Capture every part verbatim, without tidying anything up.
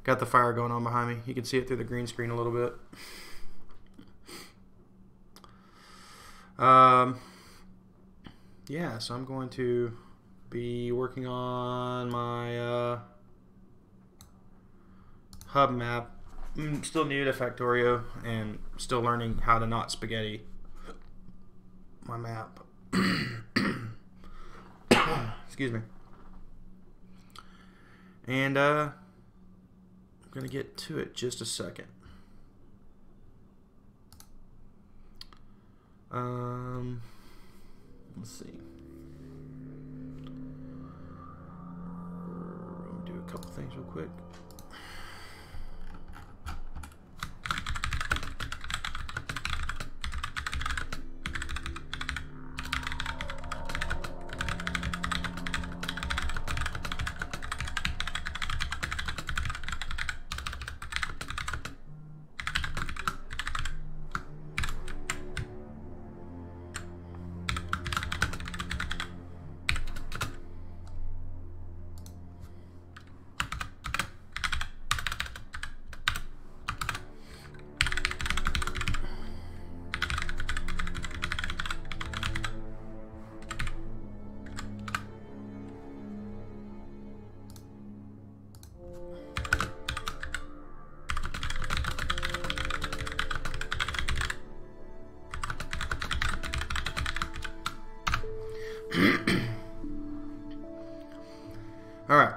Got the fire going on behind me. You can see it through the green screen a little bit. Um, yeah, so I'm going to be working on my uh, hub map. I'm still new to Factorio and still learning how to not spaghetti my map. Excuse me. And uh, I'm going to get to it just a second. Um, let's see. We're going to do a couple things real quick. All right.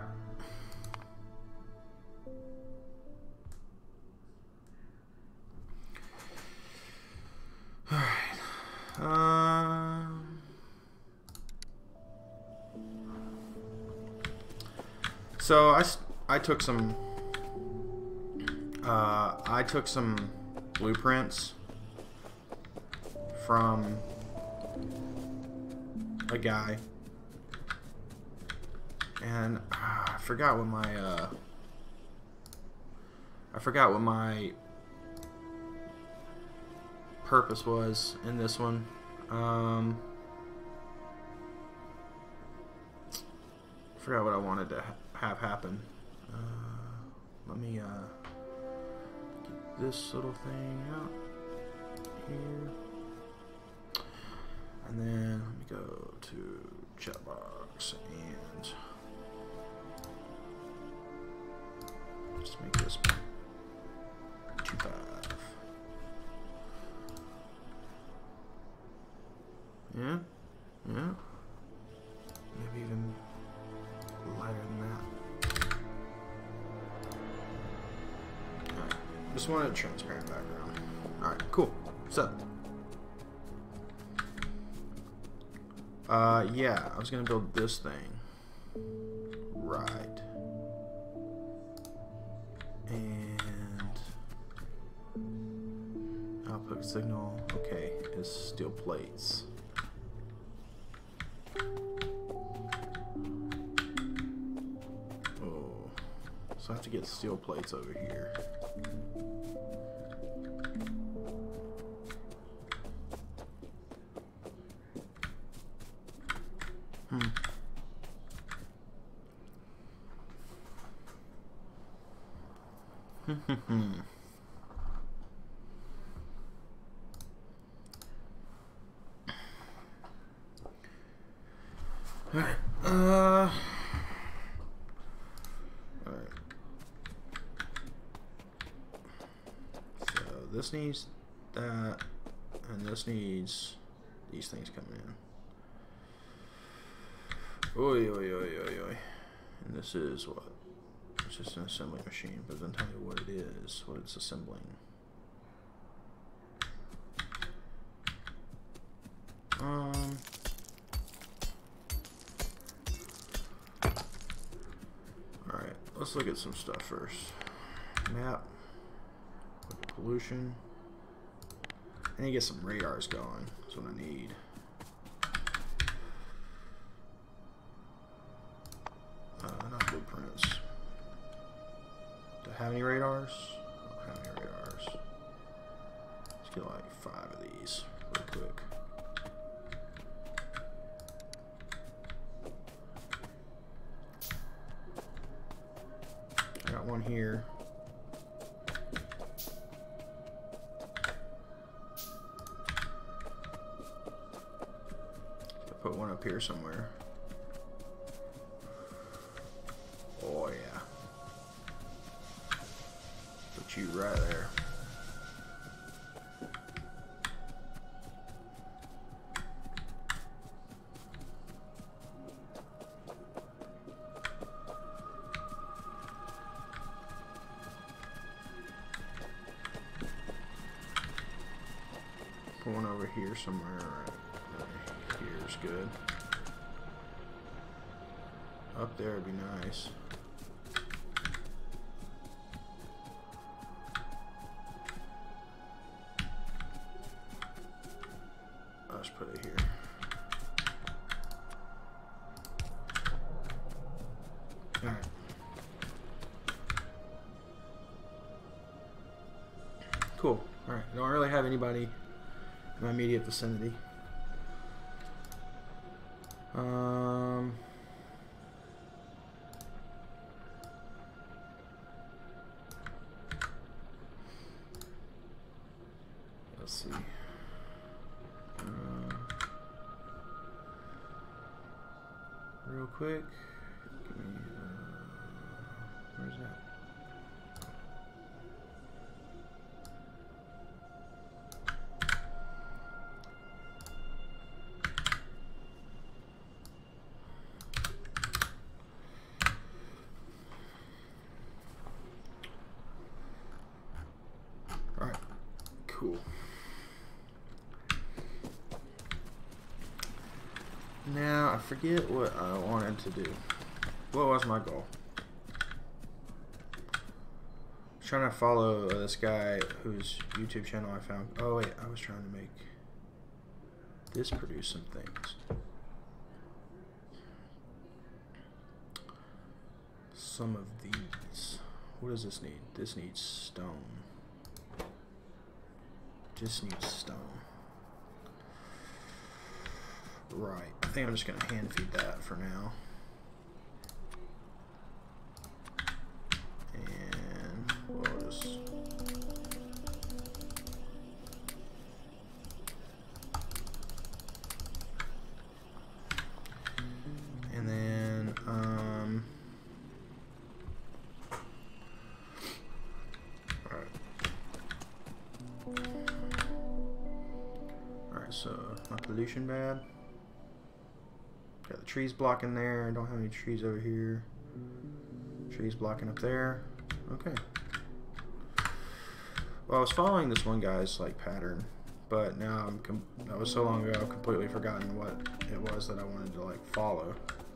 All right. Um, so I, I took some uh, I took some blueprints from a guy. And uh, I forgot what my uh, I forgot what my purpose was in this one. Um, I forgot what I wanted to ha have happen. Uh, let me uh, get this little thing out here, and then let me go to chat box and just make this two five. Yeah, yeah. Maybe even lighter than that. Alright, just wanted a transparent background. Alright, cool. So, uh, yeah, I was gonna build this thing. Right. And output signal, okay, is steel plates. Oh, so I have to get steel plates over here. Hmm. Alright, uh... Alright. So, this needs that, and this needs these things coming in. Oi, oi, oi, oi, oi. And this is what? It's just an assembly machine, but it doesn't tell me what it is, what it's assembling. Um... Alright, let's look at some stuff first. Map. Look at pollution. I need to get some radars going. That's what I need. Uh, not blueprints. Do I have any radars? I don't have any radars. Let's get like five of these real quick. I got one here. put one up here somewhere. Oh yeah. Put you right there. Put one over here somewhere. Right here's good. Up there would be nice. I'll just put it here. Alright. Cool. Alright. I don't really have anybody in my immediate vicinity. Um... Let's see. Uh, real quick. Give me, uh, where's that? All right. Cool. Now, I forget what I wanted to do. What was my goal? I was trying to follow uh, this guy whose YouTube channel I found. Oh, wait. I was trying to make this produce some things. Some of these. What does this need? This needs stone. Just needs stone. Right. I think I'm just going to hand feed that for now. And we'll just... And then, um... Alright. Alright, so my pollution bad. Got the trees blocking there. I don't have any trees over here. Trees blocking up there. Okay. Well, I was following this one guy's like pattern, but now I'm com that was so long ago I've completely forgotten what it was that I wanted to like follow.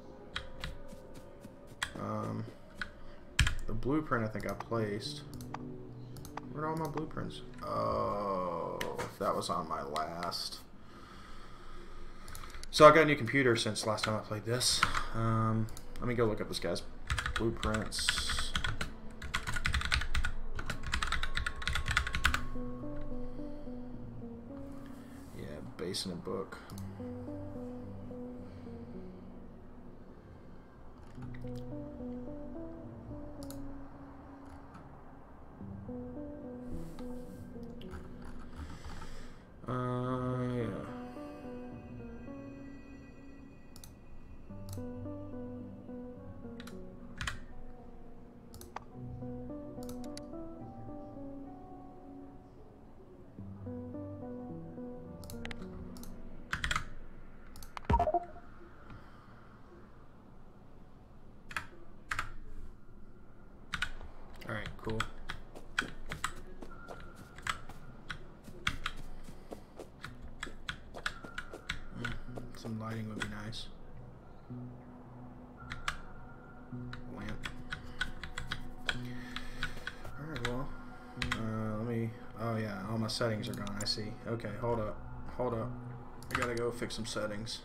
Um, the blueprint I think I placed. Where are all my blueprints? Oh, if that was on my last. So I got a new computer since last time I played this. Um, let me go look up this guy's blueprints. Yeah, base in a book. Uh, yeah. All right, cool. Some lighting would be nice. Lamp. Alright, well. Uh, let me... Oh, yeah. All my settings are gone. I see. Okay, hold up. Hold up. I gotta go fix some settings.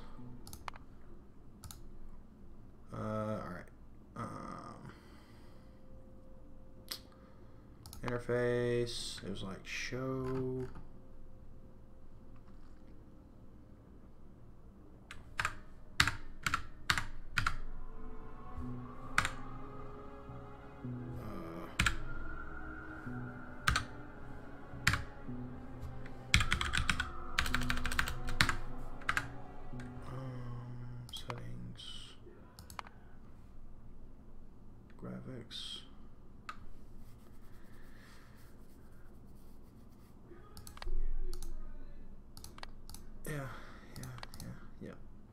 Uh, alright. Um, interface. It was like show... graphics. Yeah, yeah, yeah, yeah.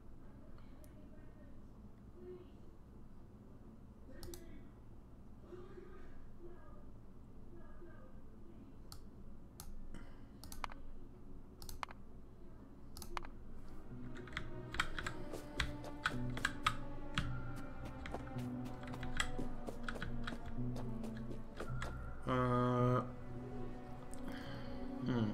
Uh, hmm.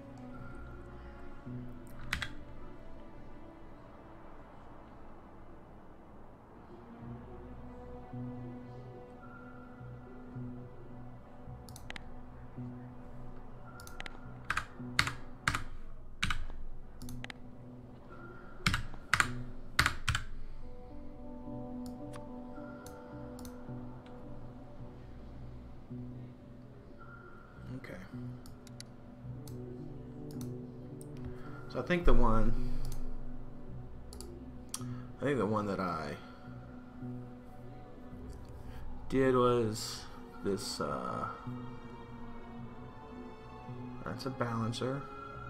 Okay. So I think the one, I think the one that I did was this, uh, that's a balancer.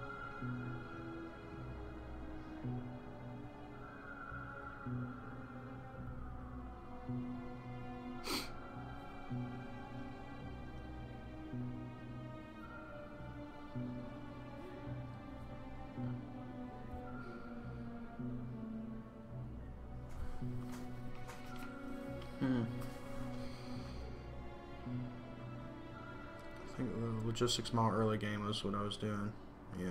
Hmm. I think the logistics model early game was what I was doing. Yeah.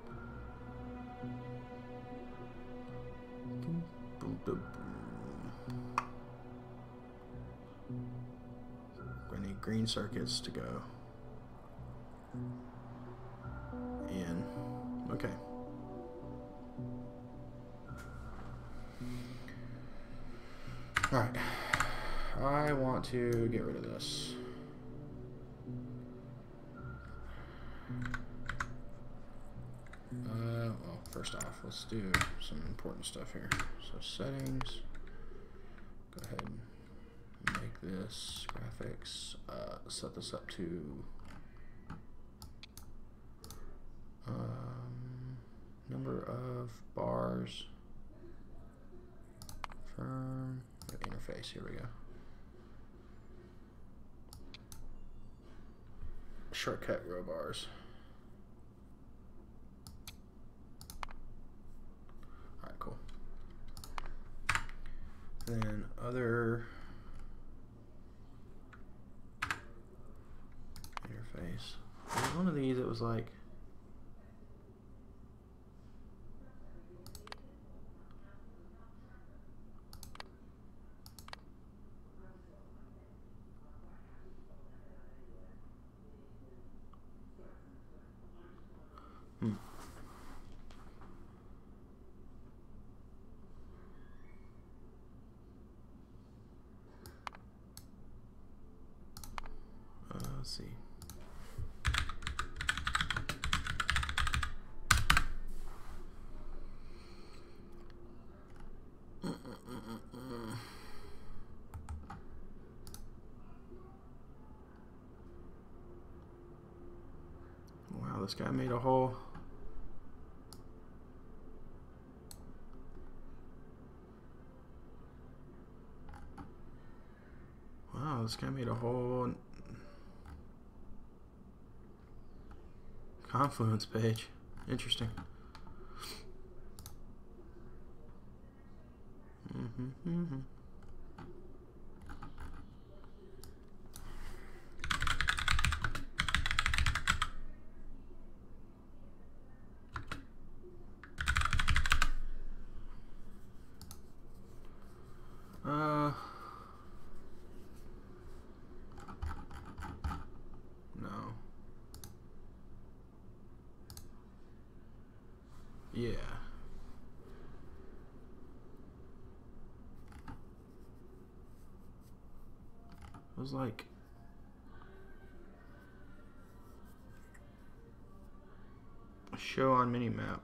I need green circuits to go in. Okay. Alright. I want to get rid of this. Uh, well, first off, let's do some important stuff here. So settings. Go ahead and make this graphics. Uh, set this up to um, number of bars. Firm interface. Here we go. Shortcut row bars. All right, cool. And then other interface. There's one of these that was like hmm. Uh, let's see. Mm -mm -mm -mm. Wow, this guy made a whole. Wow, this guy made a whole Confluence page. Interesting. Mm-hmm, mm-hmm. Uh, no. Yeah. It was like a show on Minimap.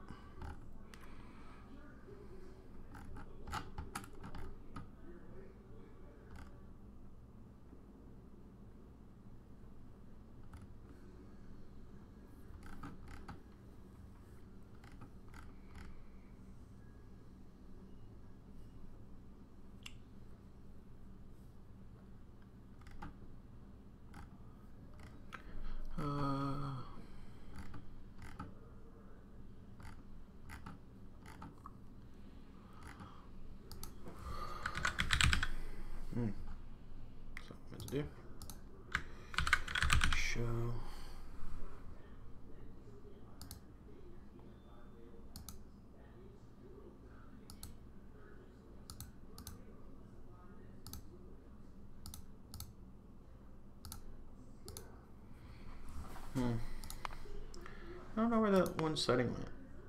do. Show. Hmm. I don't know where that one setting went.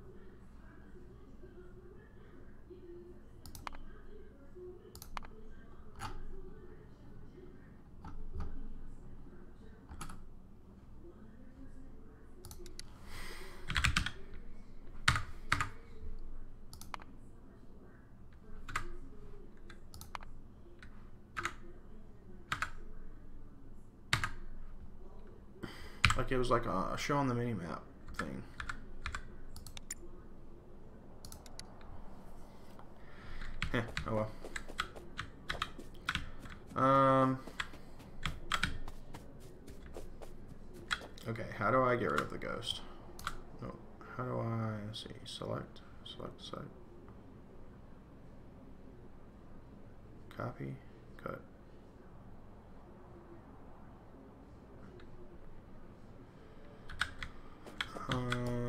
Like it was like a show on the mini map thing. Heh, oh well. Um. Okay, how do I get rid of the ghost? Oh, how do I let's see? Select, select, select. Copy, cut. Uh,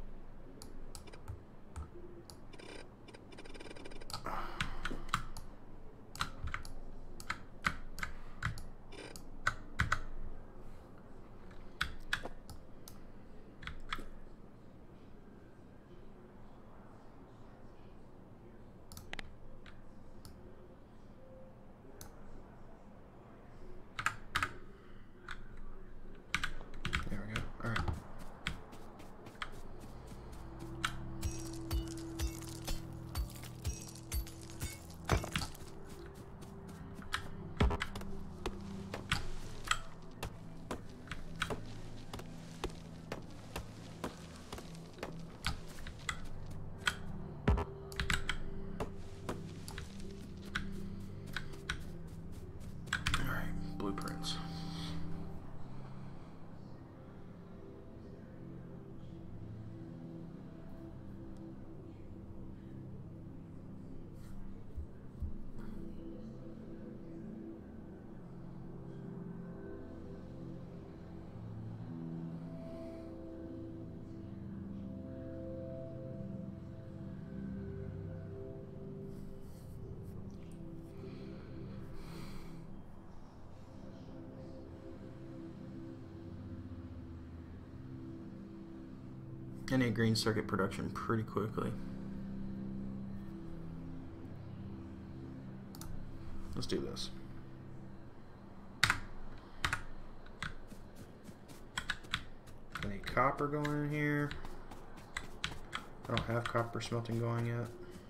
there we go. All right. Blueprints. I need green circuit production pretty quickly. Let's do this. I need copper going in here. I don't have copper smelting going yet.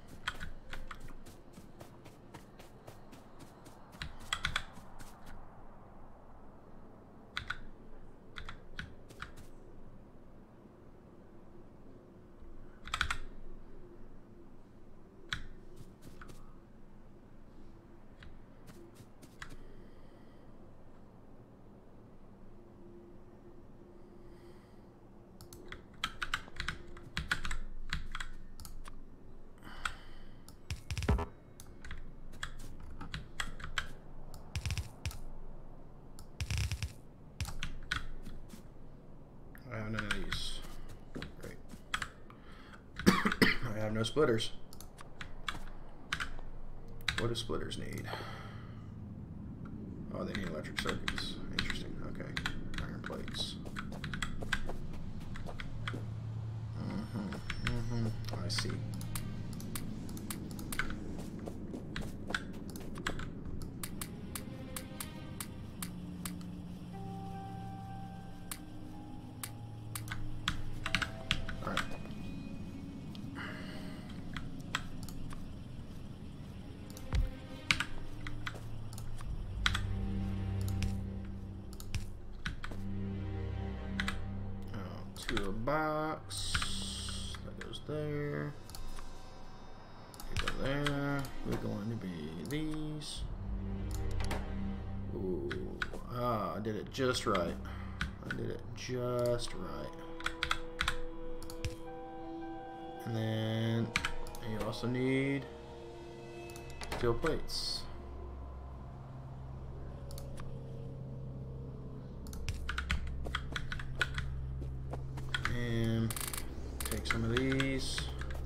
I have none of these. Great. I have no splitters. What do splitters need? Oh, they need electric circuits. Interesting. Okay. Iron plates. Mm-hmm. Mm-hmm. Oh, I see. To a box. That goes there. You go there. We're going to be these. Ooh. Ah, I did it just right. I did it just right. And then you also need steel plates. Take some of these.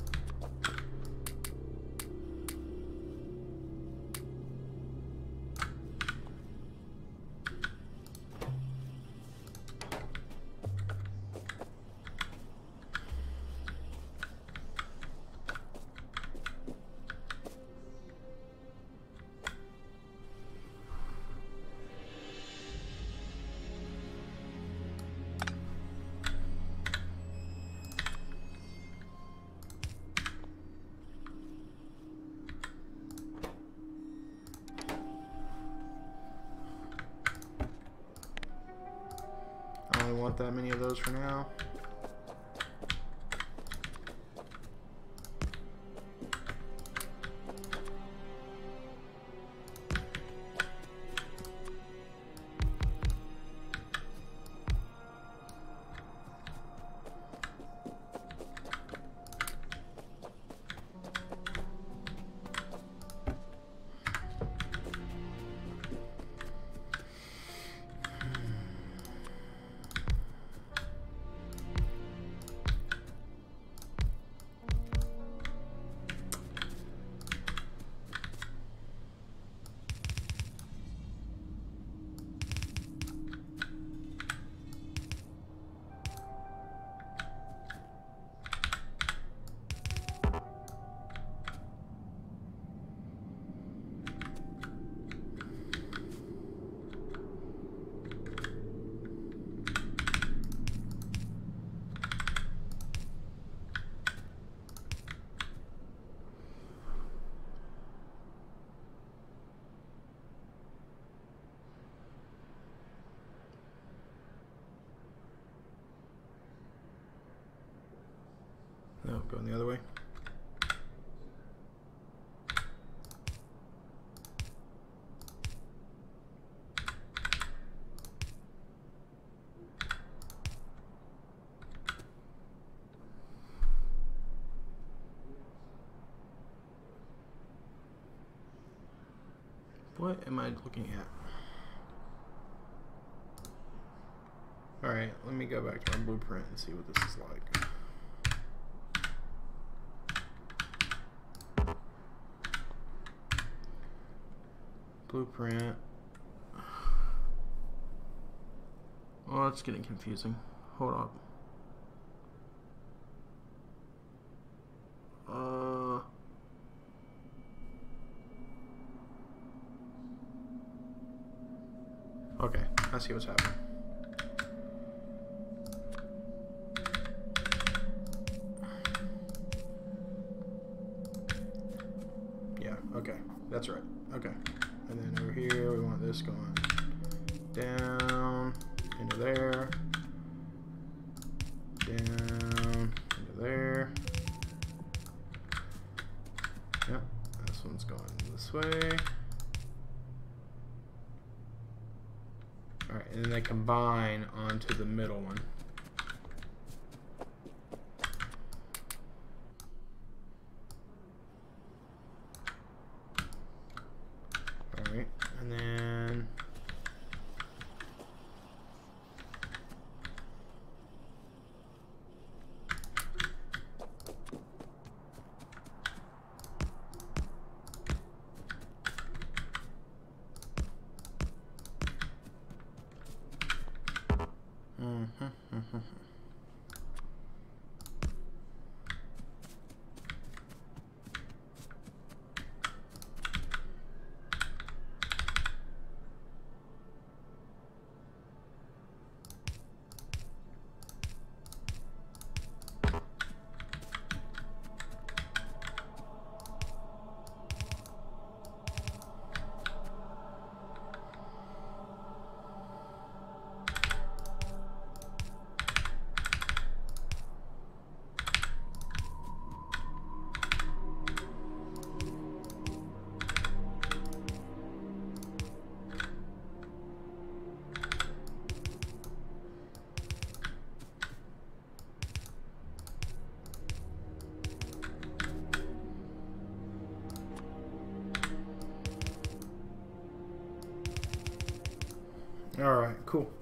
I only want that many of those for now. No, going the other way. What am I looking at? Alright, let me go back to my blueprint and see what this is like. Blueprint. Oh, it's getting confusing. Hold up. Uh. Okay, I see what's happening. Yeah, okay, that's right. Okay. And then over here, we want this going down into there, down into there. Yep, this one's going this way. All right, and then they combine onto the middle one. Alright, and then mm-hmm, mm-hmm. All right, cool.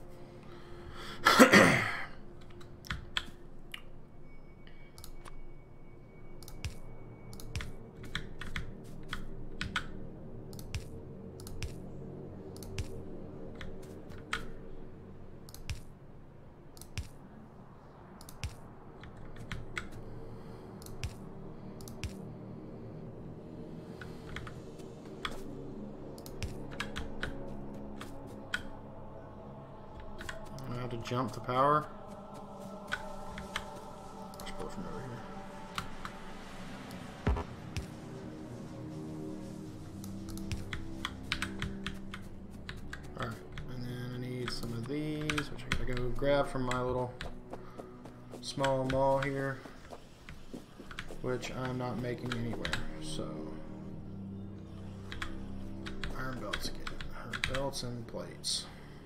jump to power. Let's pull from over here. Alright, and then I need some of these, which I gotta go grab from my little small mall here, which I'm not making anywhere. So, iron belts again. Iron belts and plates.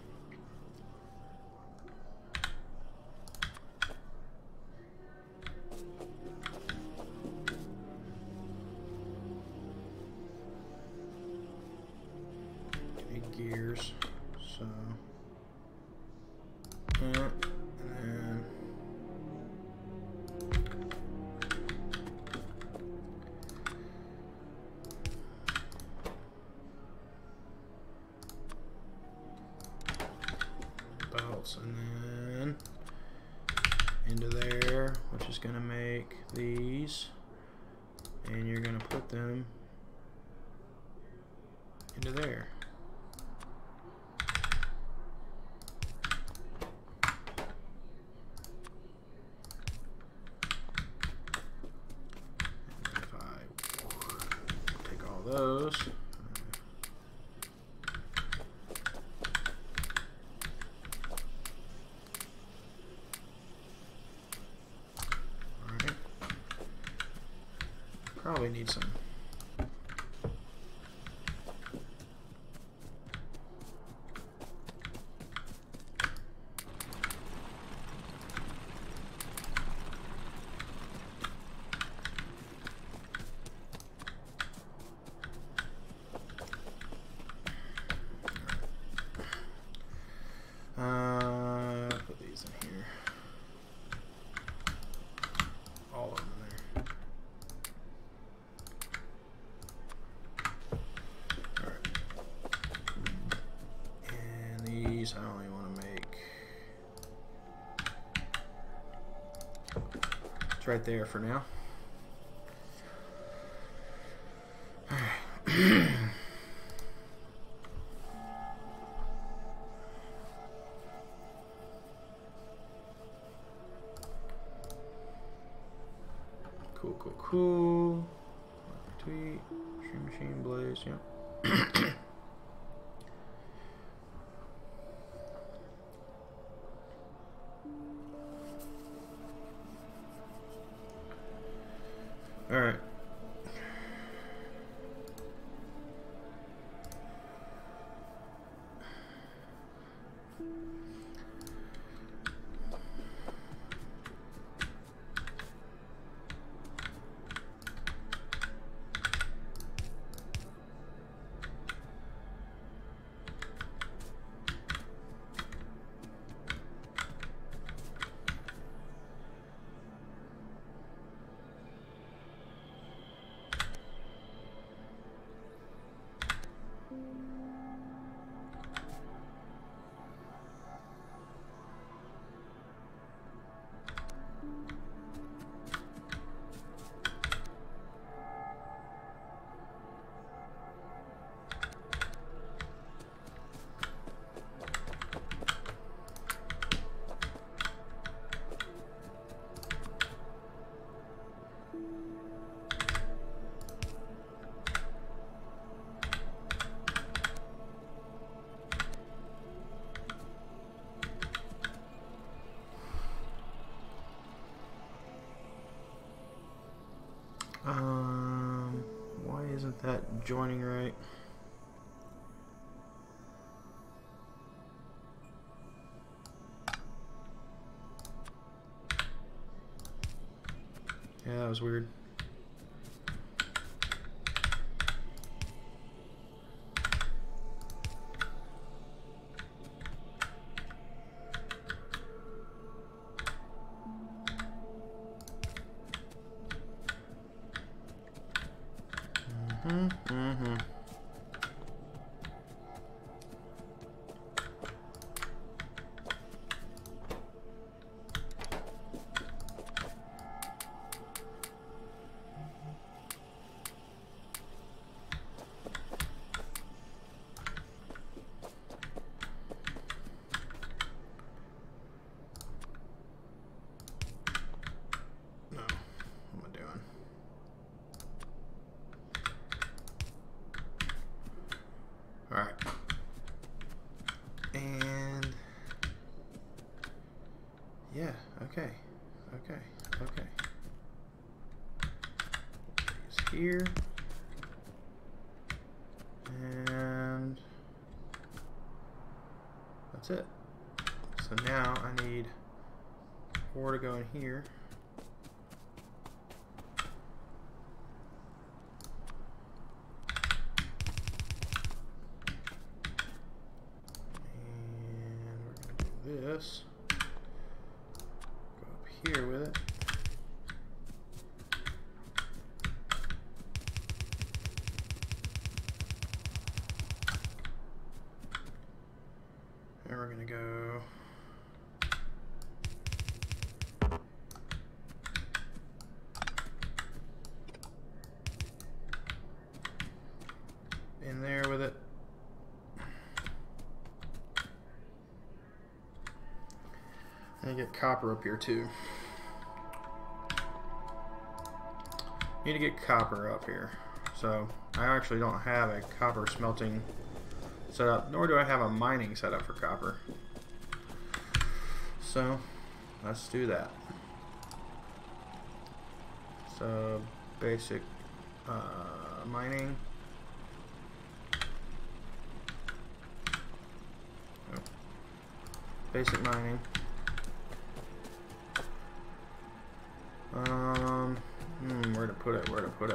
Gears, so and then belts, and then into there, which is going to make these, and you're going to put them into there. Those. Alright. Probably need some. Uh, put these in here. All of them in there. Alright. And these I only want to make. It's right there for now. Alright. Cool, cool, cool. Tweet, stream machine, blaze, yeah. All right. Um, why isn't that joining right? Yeah, that was weird. Mm-hmm, mm-hmm. Okay, okay, okay. It's here. And that's it. So now I need ore to go in here. And we're going to do this. Go up here with it. And we're going to go in there with it. And get copper up here too. Need to get copper up here. So I actually don't have a copper smelting set up, nor do I have a mining set up for copper. So let's do that. So basic uh, mining. Oh. Basic mining. Um, hmm, where to put it? Where to put it?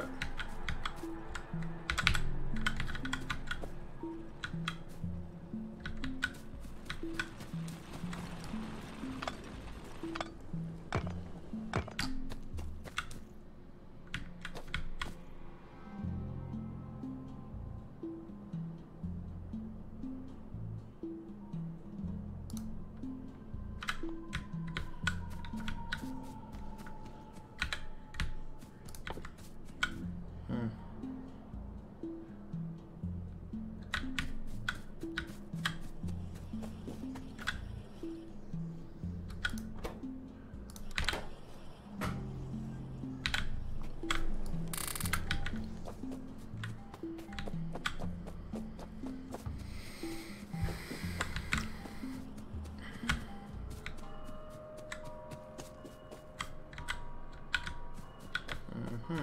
Hmm.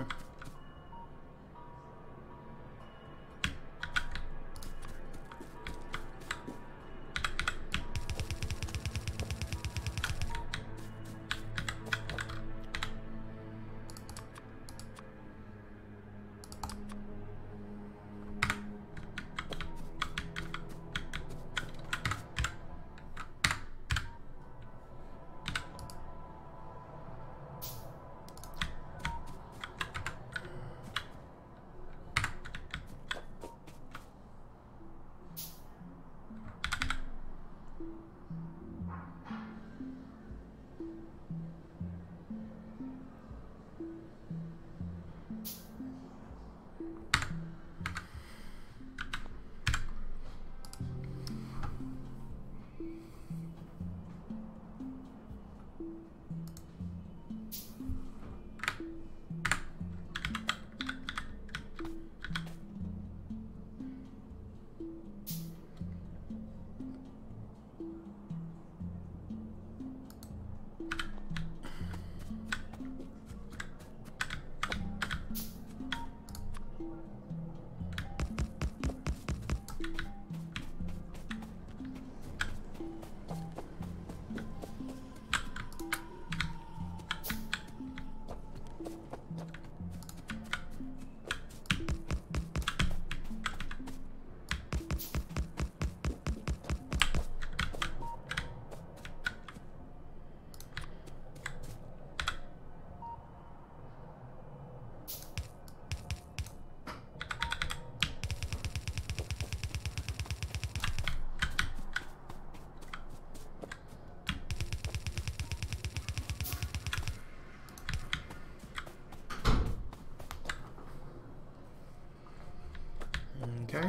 Okay.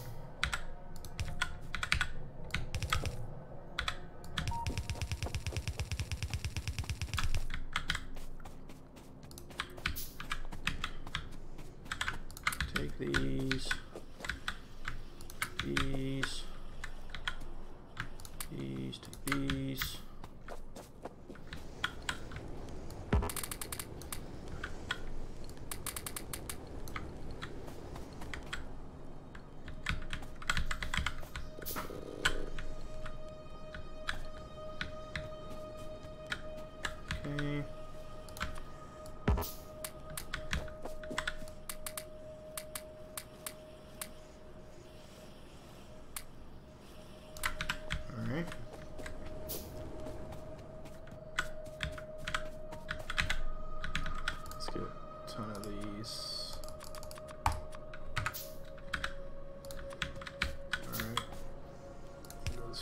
Take these, these, these, take these,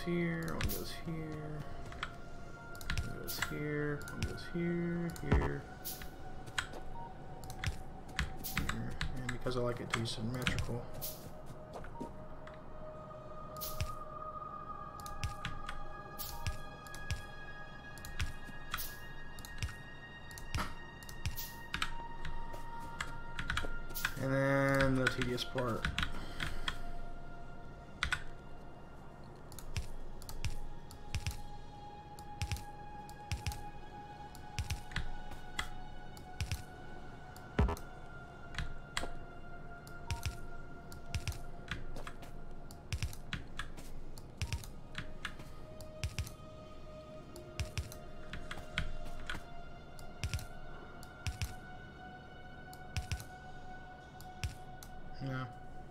here, one goes here, one goes here, one goes here, here, here, and because I like it to be symmetrical. And then the tedious part. No.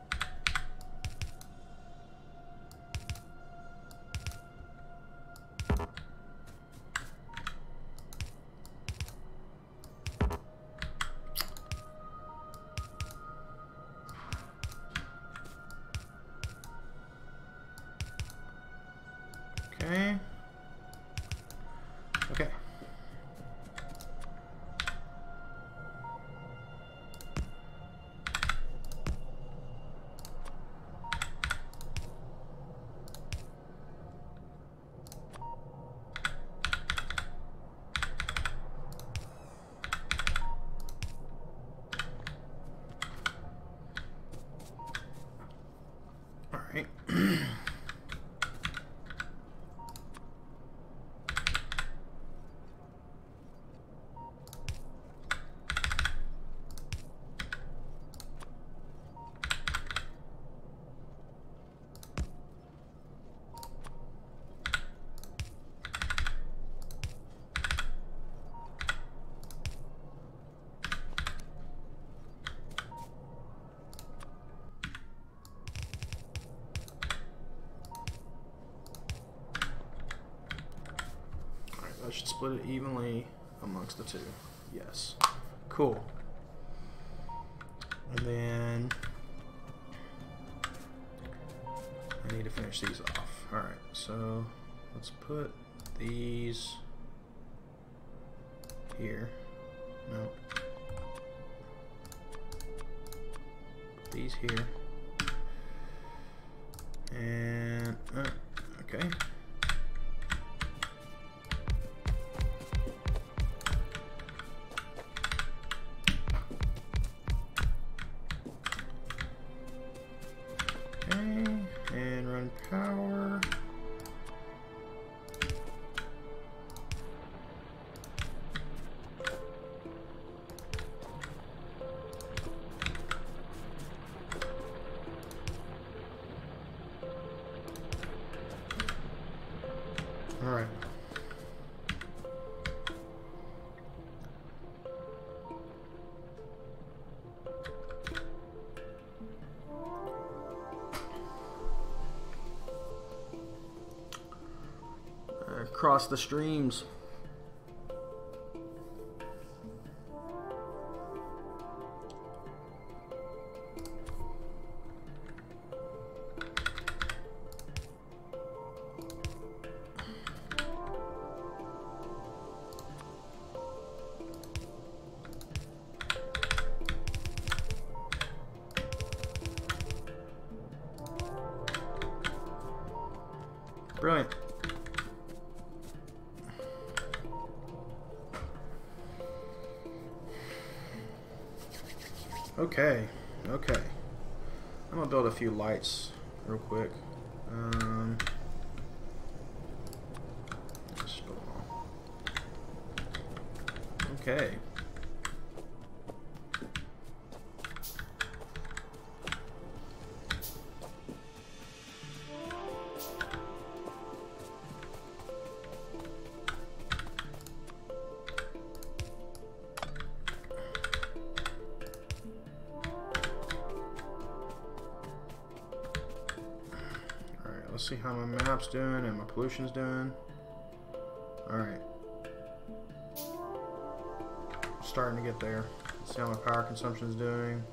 Okay. Okay. All right. I should split it evenly amongst the two. Yes. Cool. And then I need to finish these off. Alright, so let's put these here. No. Put these here. And, uh, okay. And run power. All right. Across the streams. Brilliant. Okay, okay. I'm gonna build a few lights real quick. Um, let's build them all. Okay. Let's see how my map's doing and my pollution's doing. Alright. Starting to get there. Let's see how my power consumption's doing.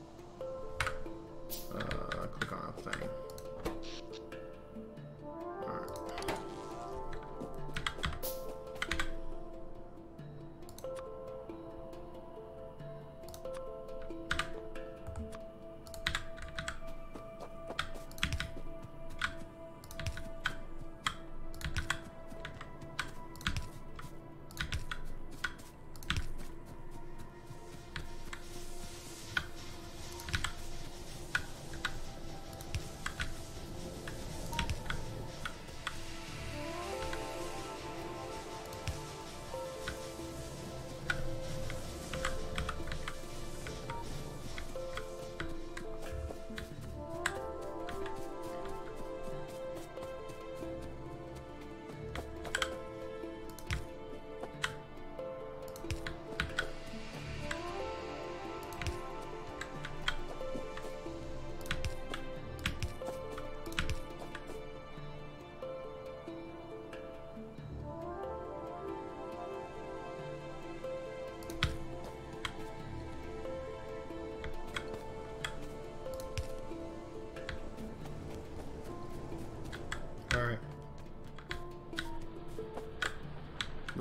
Uh, click on a thing.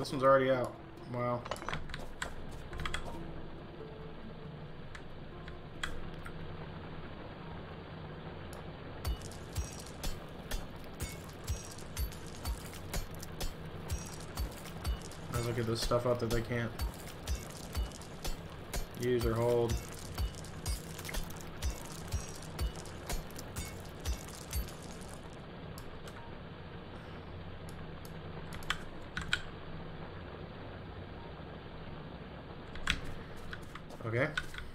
this one's already out. Wow. Let's look at this stuff up that they can't use or hold. Okay.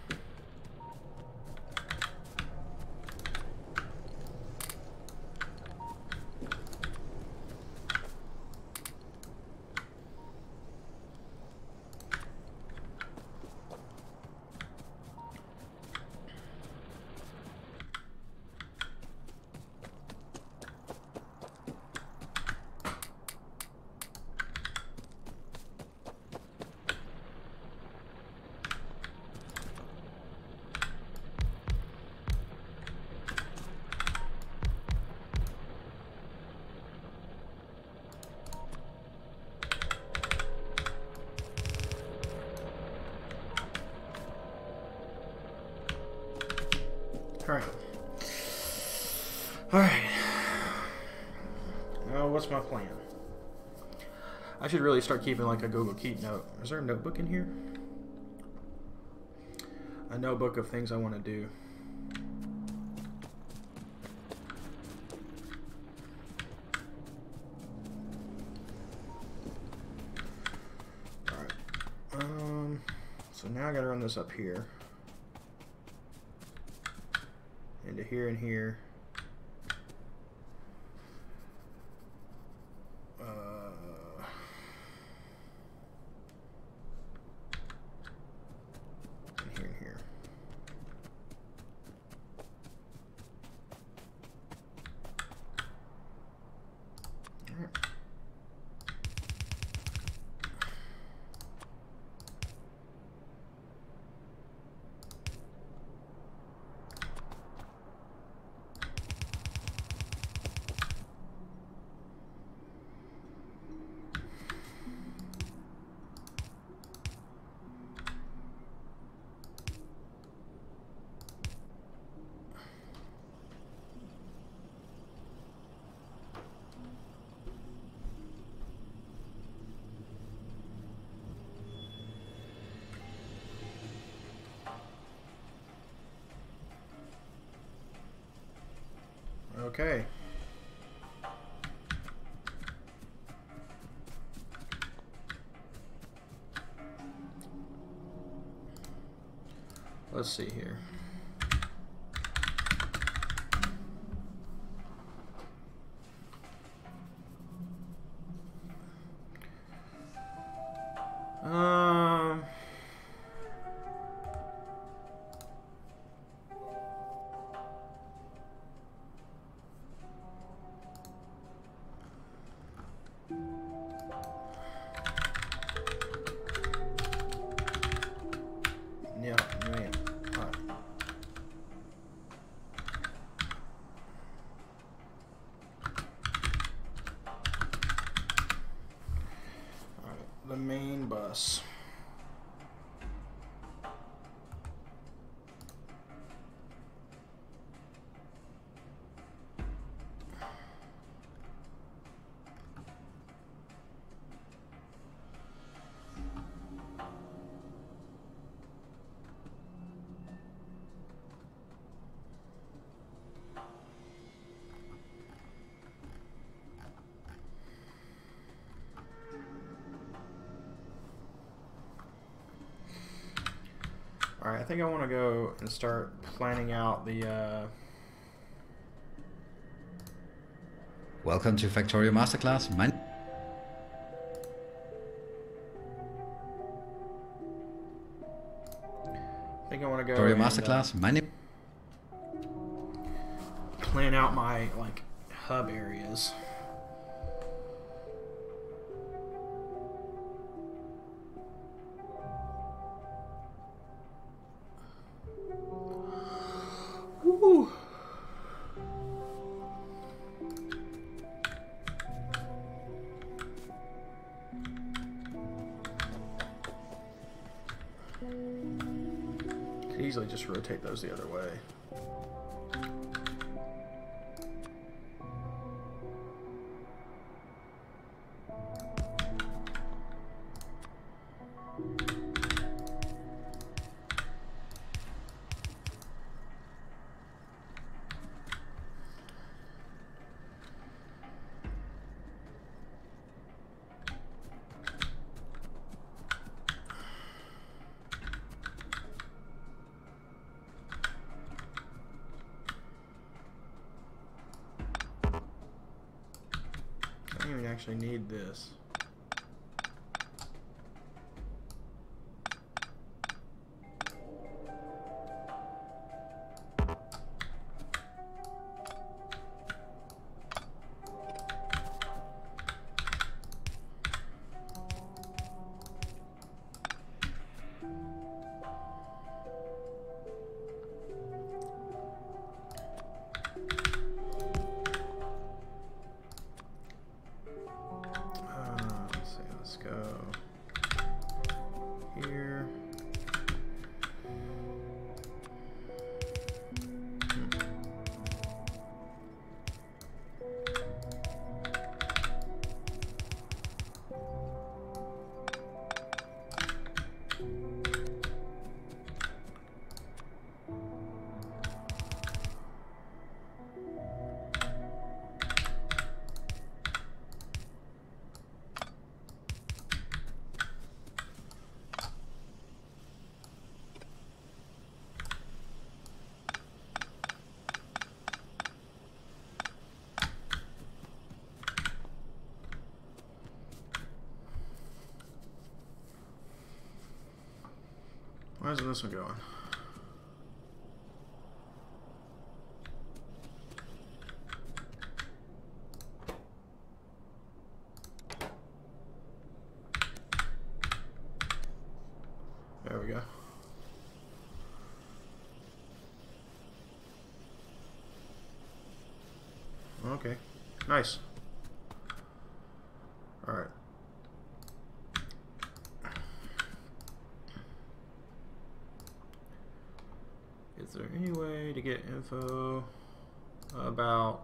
Alright. Alright. Now, what's my plan? I should really start keeping like a Google Keep note. Is there a notebook in here? A notebook of things I want to do. Alright. Um, so now I gotta run this up here. Into here and here. Uh, and here and here. All right. Okay. Let's see here. Um Yeah, man. All right. All right, the main bus. All right, I think I want to go and start planning out the. Uh... Welcome to Factorio Masterclass. My I think I want to go. Factorio and, Masterclass. Uh, My name. plan out my like hub areas. Woo. easily just rotate those the other way. I don't even actually need this. Why isn't this one going? There we go. Okay, nice. All right. Is there any way to get info about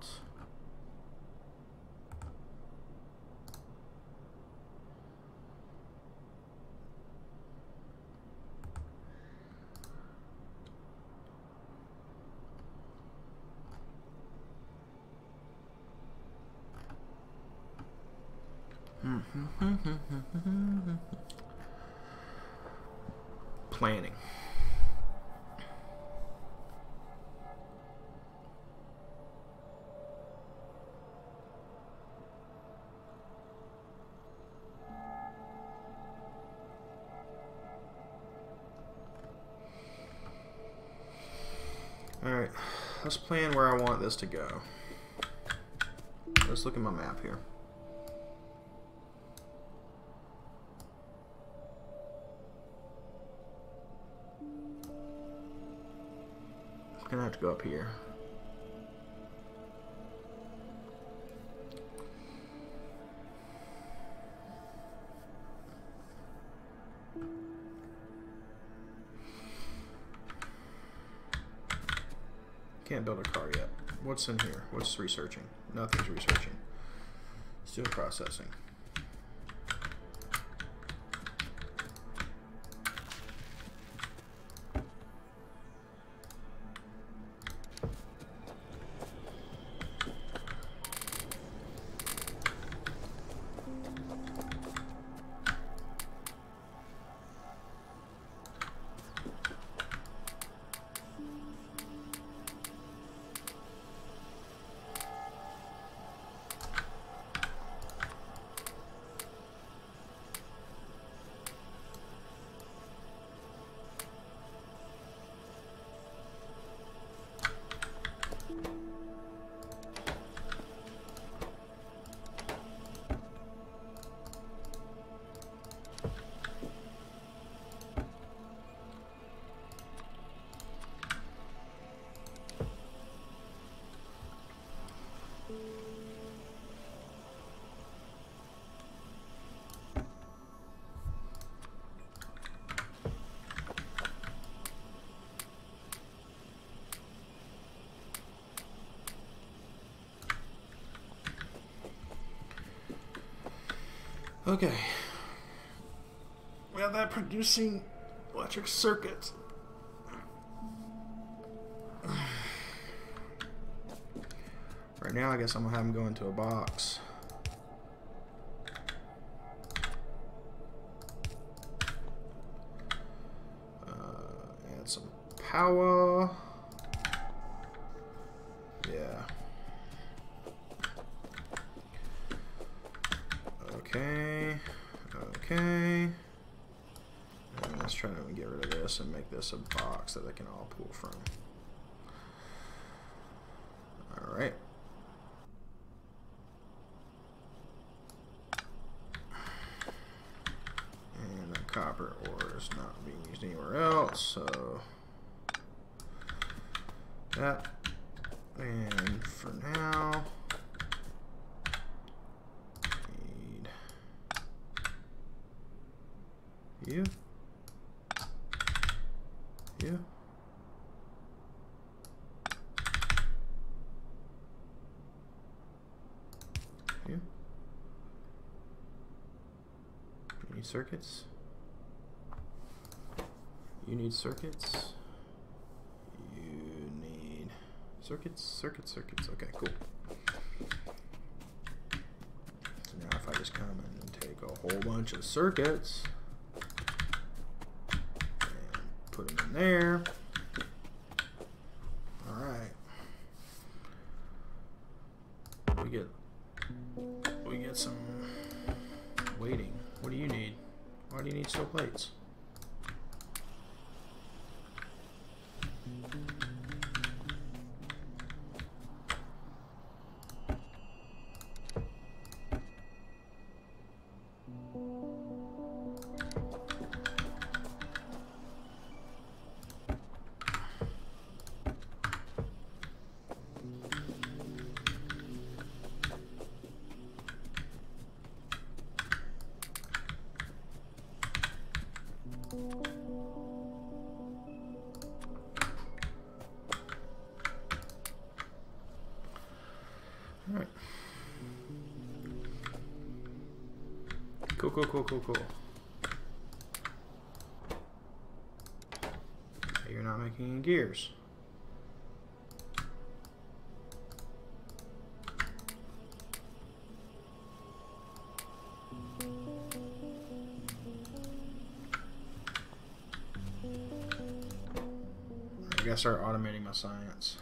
planning? Alright, let's plan where I want this to go. Let's look at my map here. I'm gonna have to go up here. Can't build a car yet. What's in here? What's researching? Nothing's researching. Still processing. Okay. We have that producing electric circuits. Right now, I guess I'm gonna have them go into a box. Uh, add some power. Yeah. Okay. Okay. And let's try to get rid of this and make this a box that they can all pull from. All right. And the copper ore is not being used anywhere else, so that. And for now, need you, you, you. You need circuits. You need circuits. You need circuits, circuits, circuits. Okay, cool. So now if I just come and take a whole bunch of circuits and put them in there. All right. We get we get some weighting. What do you need? Why do you need steel plates? All right. Cool, cool, cool, cool, cool. You're not making any gears. I gotta start automating my science.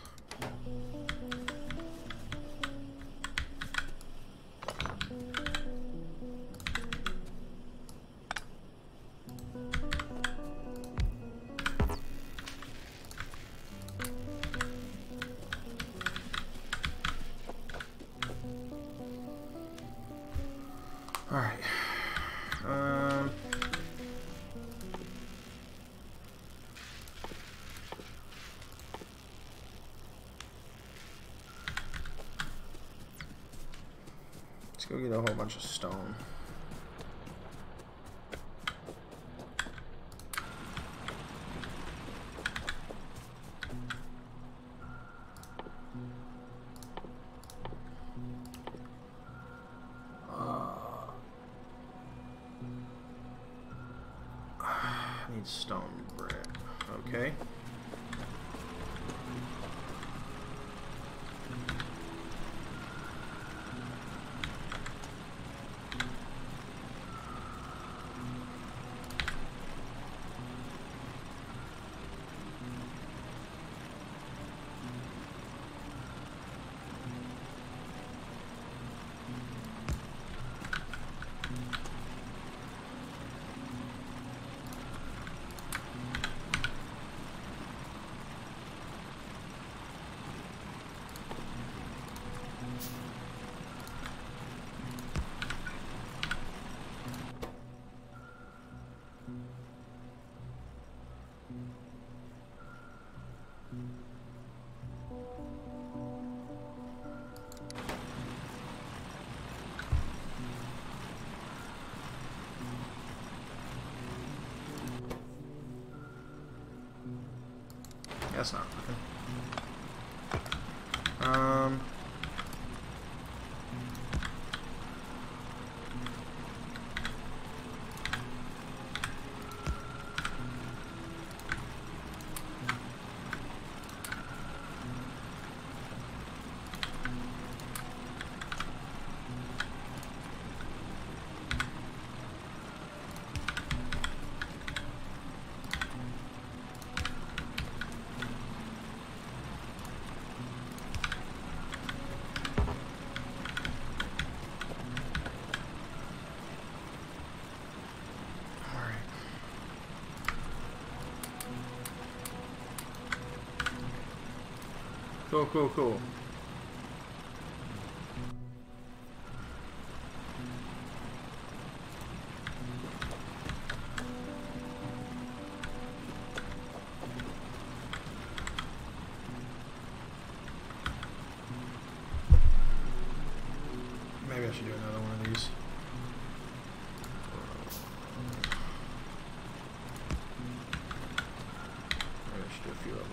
All right. Um, let's go get a whole bunch of stone. Need stone brick. Okay. That's not working. Um. Cool, cool, cool. Maybe I should do another one of these. Maybe I should do a few of them.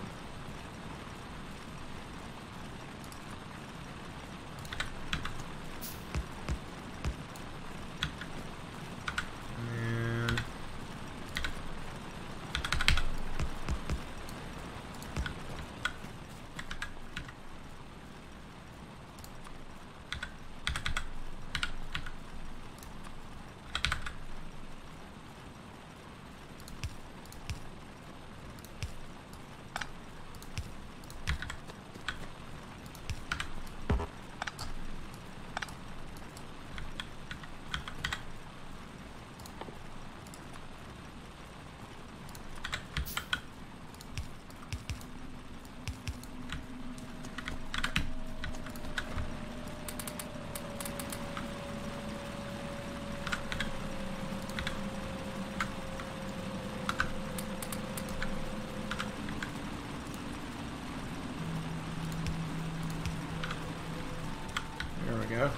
There we go.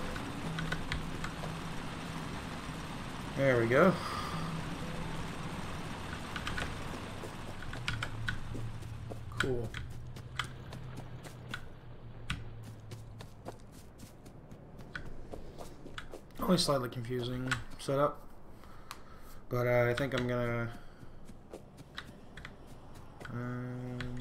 There we go. Cool. Only slightly confusing setup, but uh, I think I'm gonna um,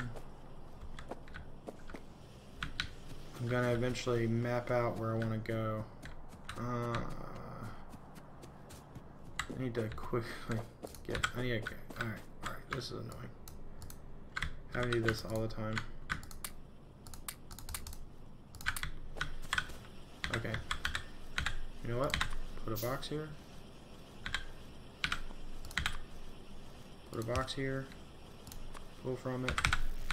I'm gonna eventually map out where I want to go. Uh, I need to quickly get. I need to get. All right, all right. This is annoying. I do this all the time. Okay. You know what? Put a box here. Put a box here. Pull from it.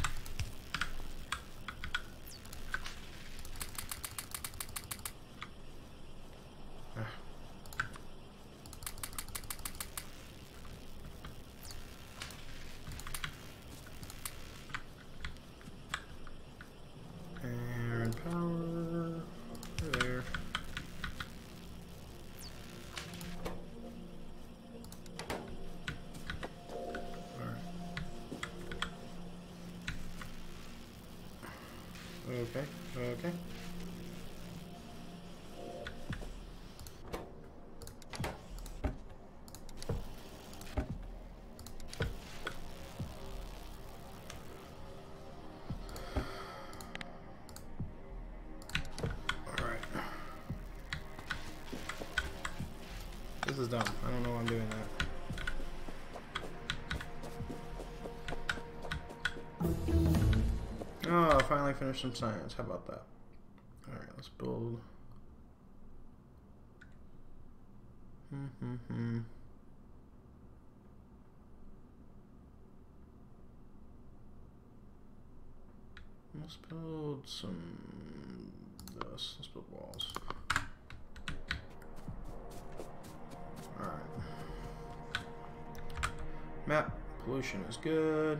Ah. And power there. Okay, okay. Alright. This is dumb. I don't know why I'm doing that. Oh, I finally finished some science. How about that? Alright, let's build. Mm-hmm. Let's build some this. Let's build walls. Alright. Map pollution is good.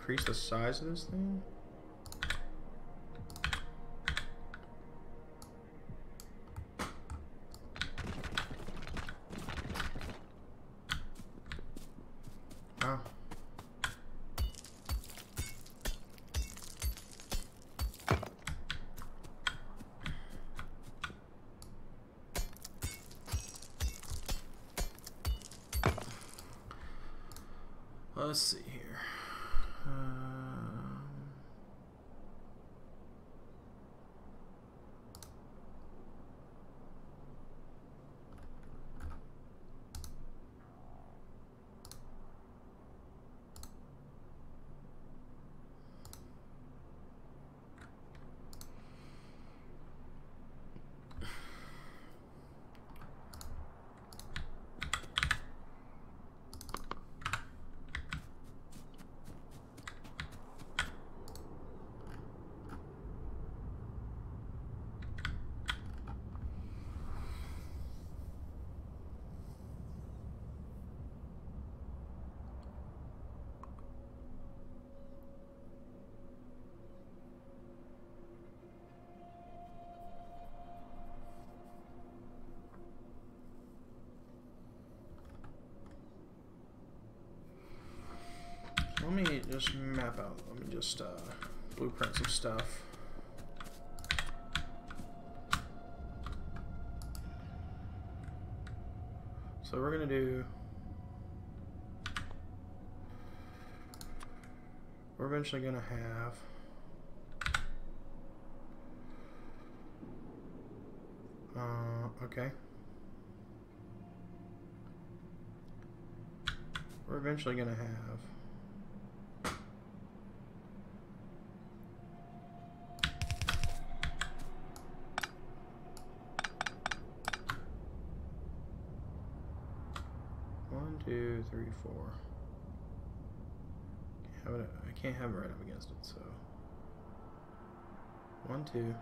increase the size of this thing? Wow. Let's see here. Um, Let me just map out, let me just uh, blueprint some stuff. So we're gonna do, we're eventually gonna have, uh, okay. We're eventually gonna have one, two, three, four. Can't have it, I can't have it right up against it, so one, two.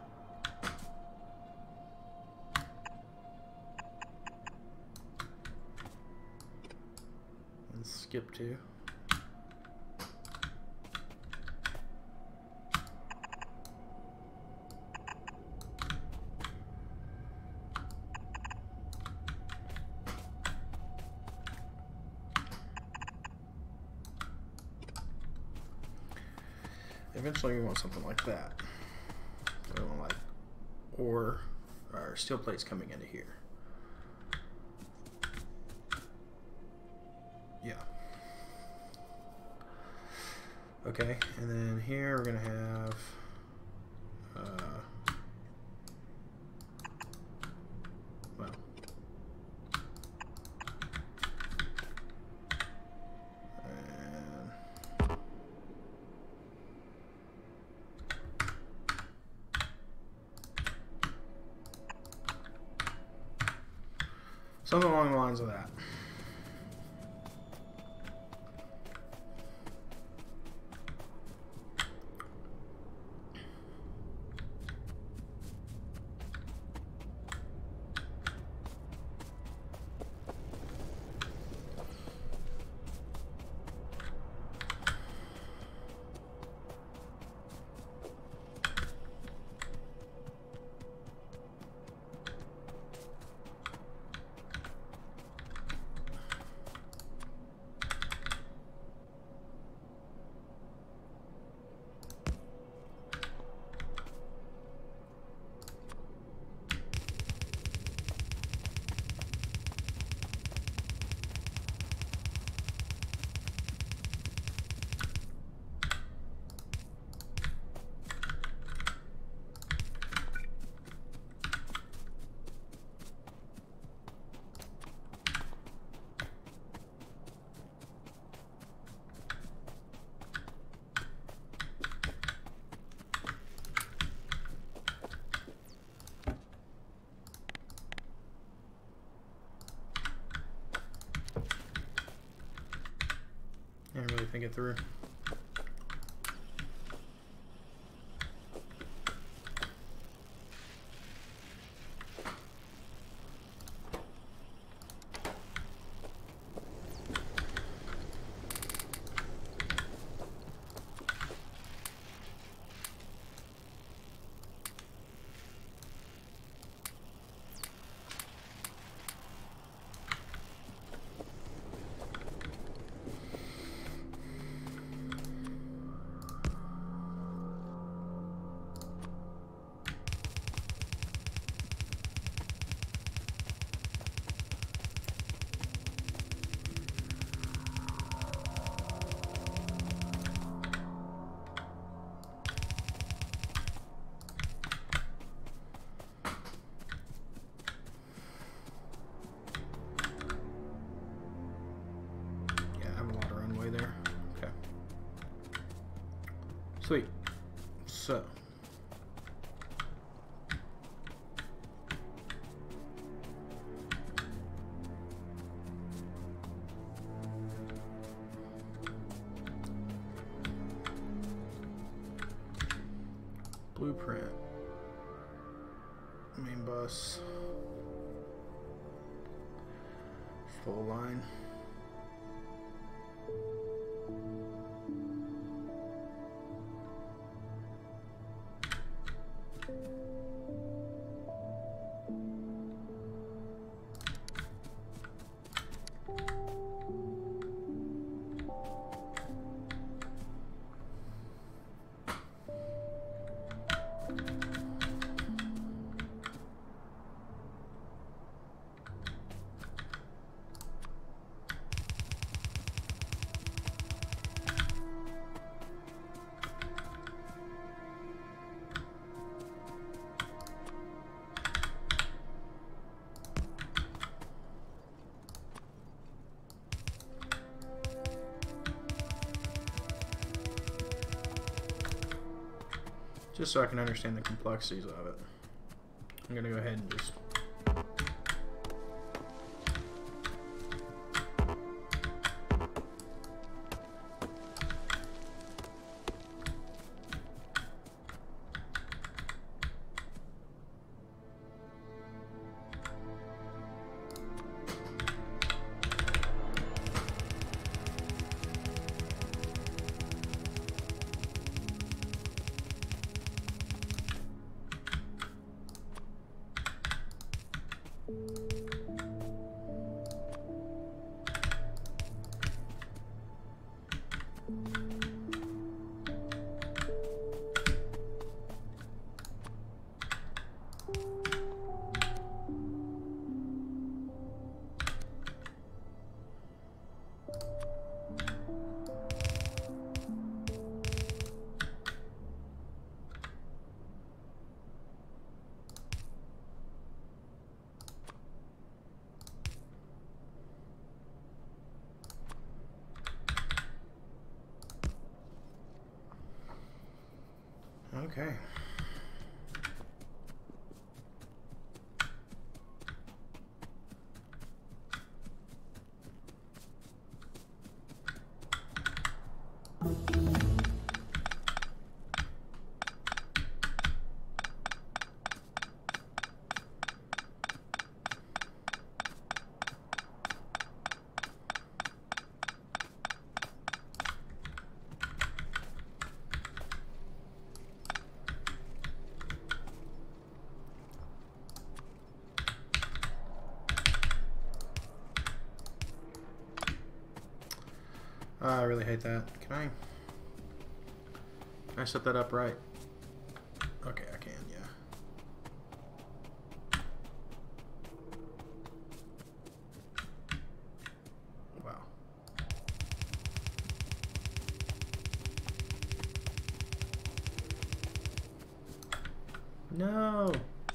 And skip two. Eventually we want something like that. We want like ore or steel plates coming into here. Yeah. Okay, and then here we're gonna have uh, well, and something along the lines of that. I didn't really think it through. Sweet. So. Blueprint. Main bus. Full line. Just so I can understand the complexities of it, I'm going to go ahead and just okay. Uh, I really hate that. Can I? Can I set that up right? Okay, I can. Yeah. Wow. No.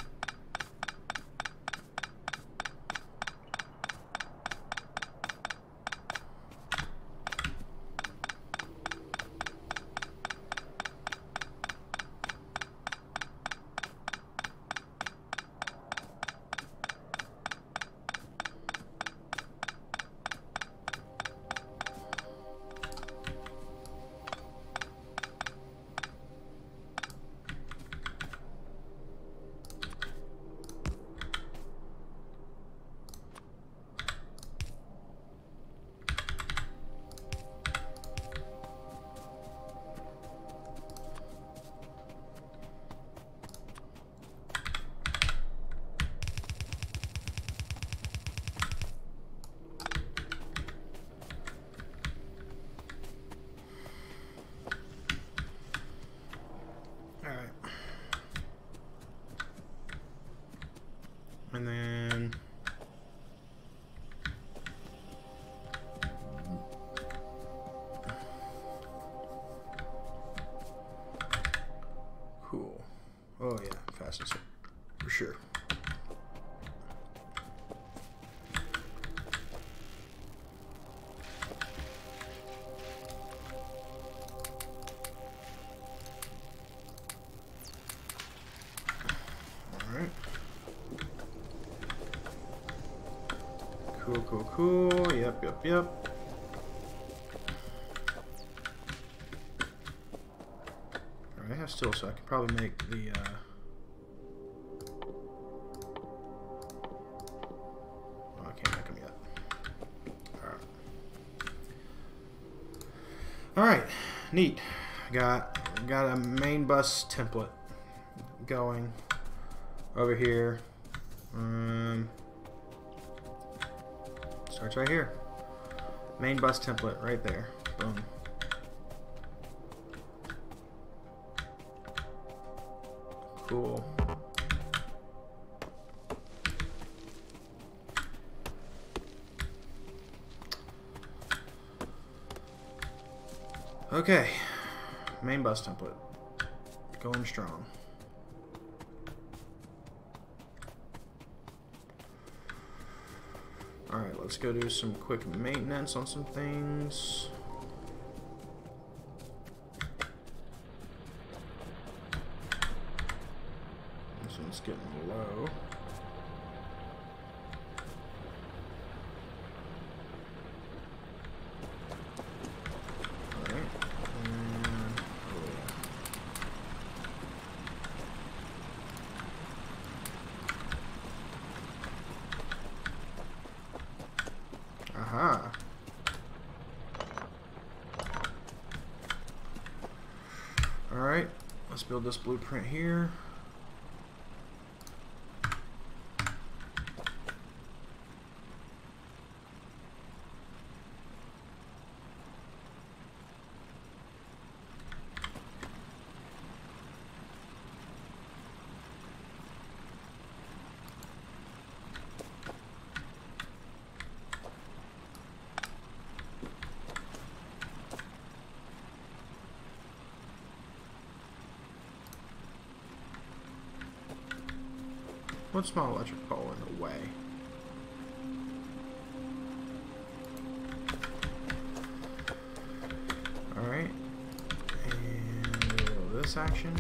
And then cool. Oh yeah, fastness for sure. cool, cool, cool. Yep, yep, yep. Alright, I have steel, so I can probably make the, uh... oh, I can't make them yet. Alright. Alright, neat. Got, got a main bus template going over here. Um... Starts right here. Main bus template right there. Boom. Cool. Okay. Main bus template. Going strong. Alright, let's go do some quick maintenance on some things. This one's getting low. Alright. And aha. Alright, let's build this blueprint here. What's my electric pole in the way? Alright. And this action.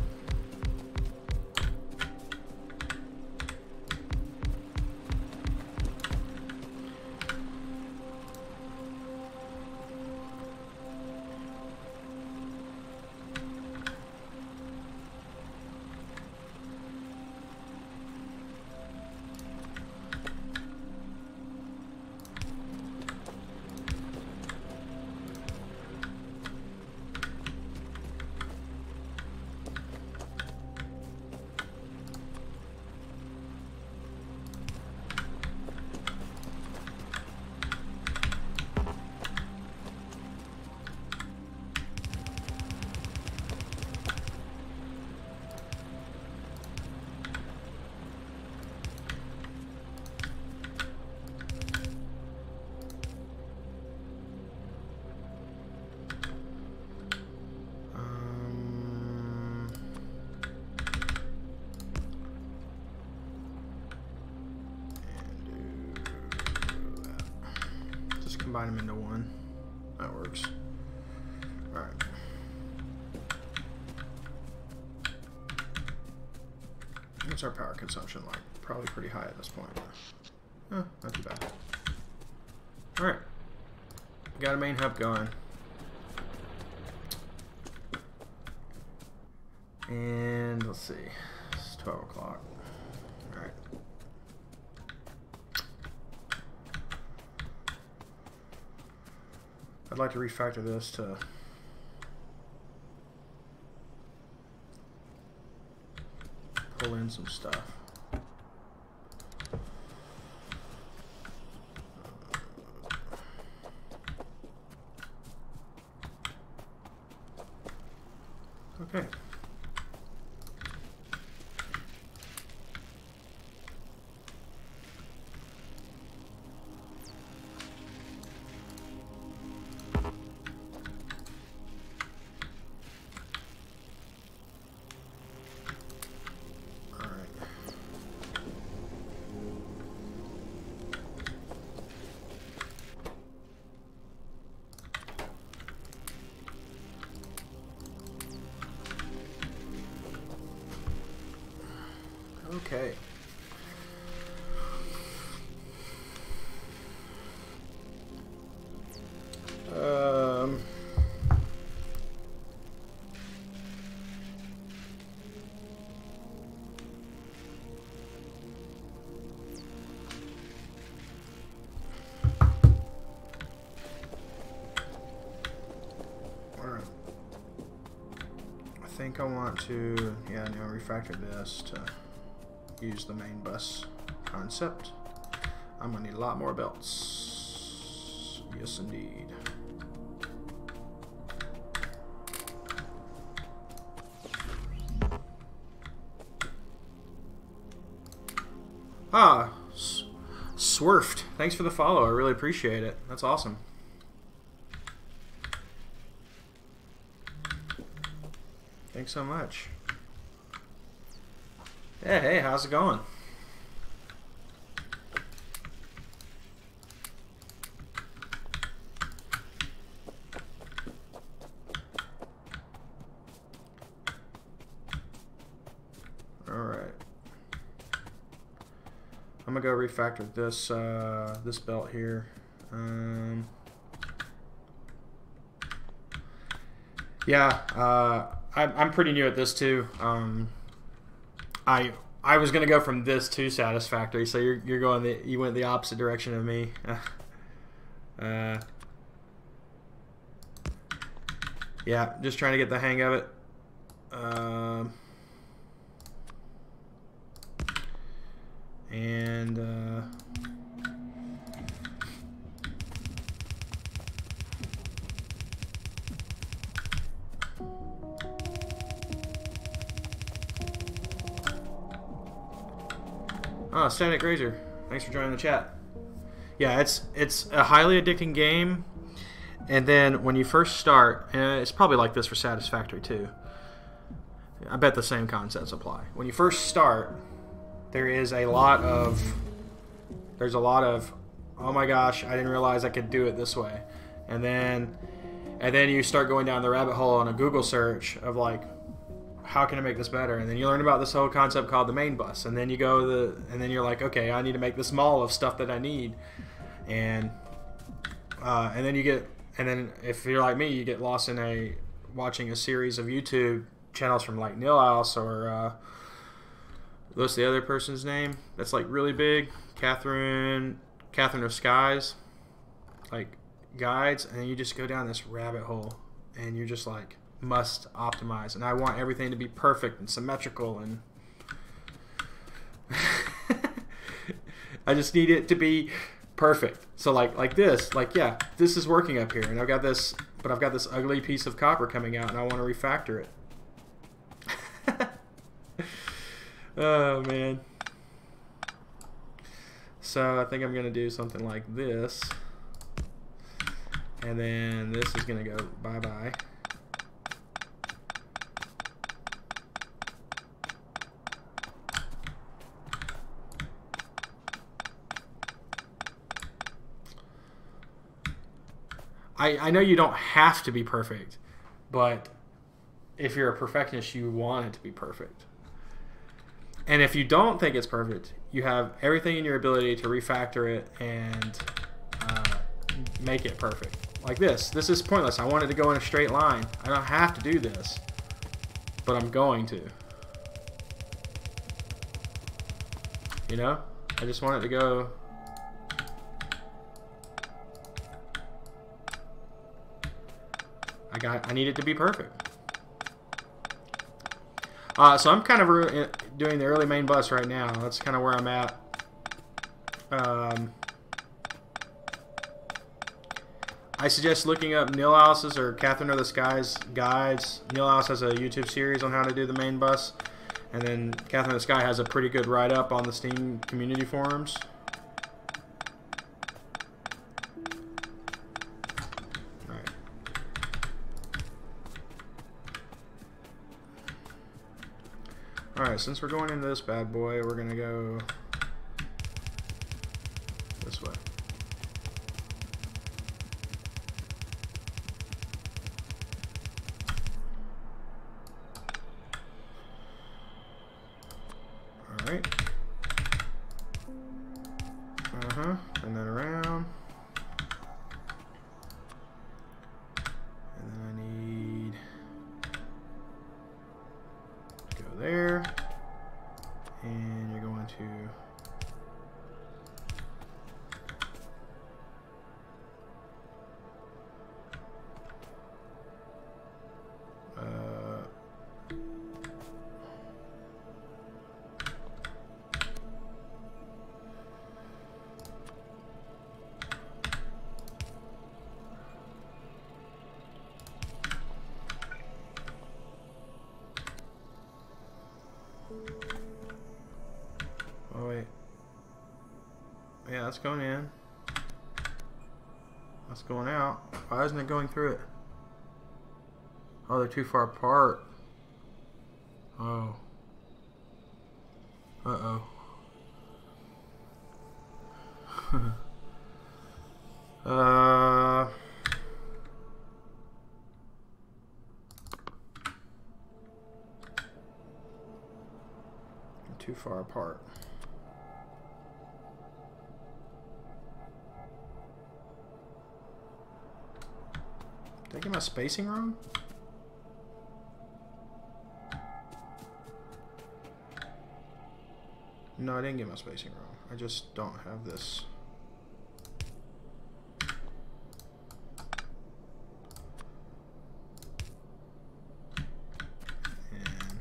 Combine them into one. That works. Alright. What's our power consumption like? Probably pretty high at this point. Eh, not too bad. Alright. Got a main hub going. And let's see. It's twelve o'clock. Alright. I'd like to refactor this to pull in some stuff. Okay. Okay. think I want to, yeah, now refactor this to use the main bus concept. I'm gonna need a lot more belts. Yes, indeed. Ah, Swerfed. Thanks for the follow. I really appreciate it. That's awesome. Thanks so much. Hey, hey, how's it going? I'm gonna go refactor this uh, this belt here. Um, yeah, uh, I'm I'm pretty new at this too. Um, I I was gonna go from this to Satisfactory, so you're you're going the you went the opposite direction of me. uh, yeah, just trying to get the hang of it. Um. And uh, oh, Static Grazer, thanks for joining the chat. Yeah, it's it's a highly addicting game, and then when you first start, and it's probably like this for Satisfactory too. I bet the same concepts apply. When you first start, there is a lot of, there's a lot of, oh my gosh, I didn't realize I could do it this way. And then, and then you start going down the rabbit hole on a Google search of like, how can I make this better? And then you learn about this whole concept called the main bus. And then you go the, and then you're like, okay, I need to make this mall of stuff that I need. And, uh, and then you get, and then if you're like me, you get lost in a, watching a series of YouTube channels from like Nilhouse or, uh, what's the other person's name that's like really big? Catherine, Catherine of Skies, like guides, and you just go down this rabbit hole, and you're just like must optimize, and I want everything to be perfect and symmetrical, and I just need it to be perfect. So like like this, like yeah, this is working up here, and I've got this, but I've got this ugly piece of copper coming out, and I want to refactor it. Oh man. So I think I'm gonna do something like this, and then this is gonna go bye bye. I, I know you don't have to be perfect, but if you're a perfectionist, you want it to be perfect. And if you don't think it's perfect, you have everything in your ability to refactor it and uh, make it perfect. Like this. This is pointless. I want it to go in a straight line. I don't have to do this, but I'm going to. You know? I just want it to go... I got. I need it to be perfect. Uh, so I'm kind of doing the early main bus right now. That's kind of where I'm at. Um, I suggest looking up Nilhouse's or Catherine of the Skies guides. Nilhouse has a YouTube series on how to do the main bus, and then Catherine of the Sky has a pretty good write-up on the Steam community forums. Alright, since we're going into this bad boy, we're going to go this way. Alright. Uh-huh. And then around. And then I need to go there. And you're going to uh, yeah, that's going in. That's going out. Why isn't it going through it? Oh, they're too far apart. Oh. Uh-oh. uh... Too far apart. Did I get my spacing wrong? No, I didn't get my spacing wrong. I just don't have this. And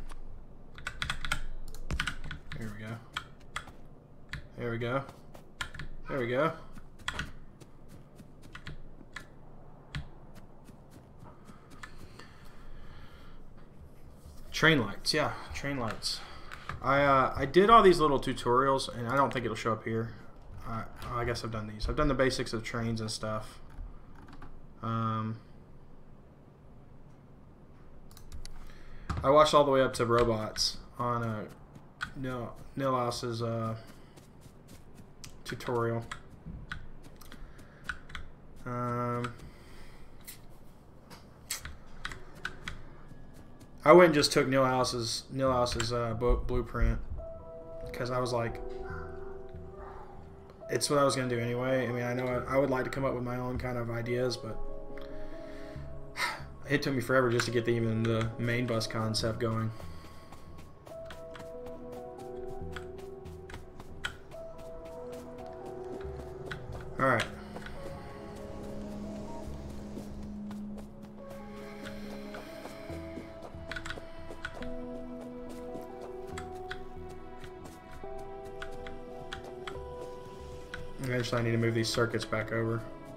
there we go. There we go. There we go. Train lights, yeah, train lights. I uh, I did all these little tutorials, and I don't think it'll show up here. Uh, I guess I've done these. I've done the basics of trains and stuff. Um, I watched all the way up to robots on uh, Neil Nilhouse's uh, tutorial. Um, I went and just took Nilhouse's Nilhouse's uh, blueprint because I was like, it's what I was gonna do anyway. I mean, I know I, I would like to come up with my own kind of ideas, but it took me forever just to get the, even the main bus concept going. All right. Eventually I need to move these circuits back over.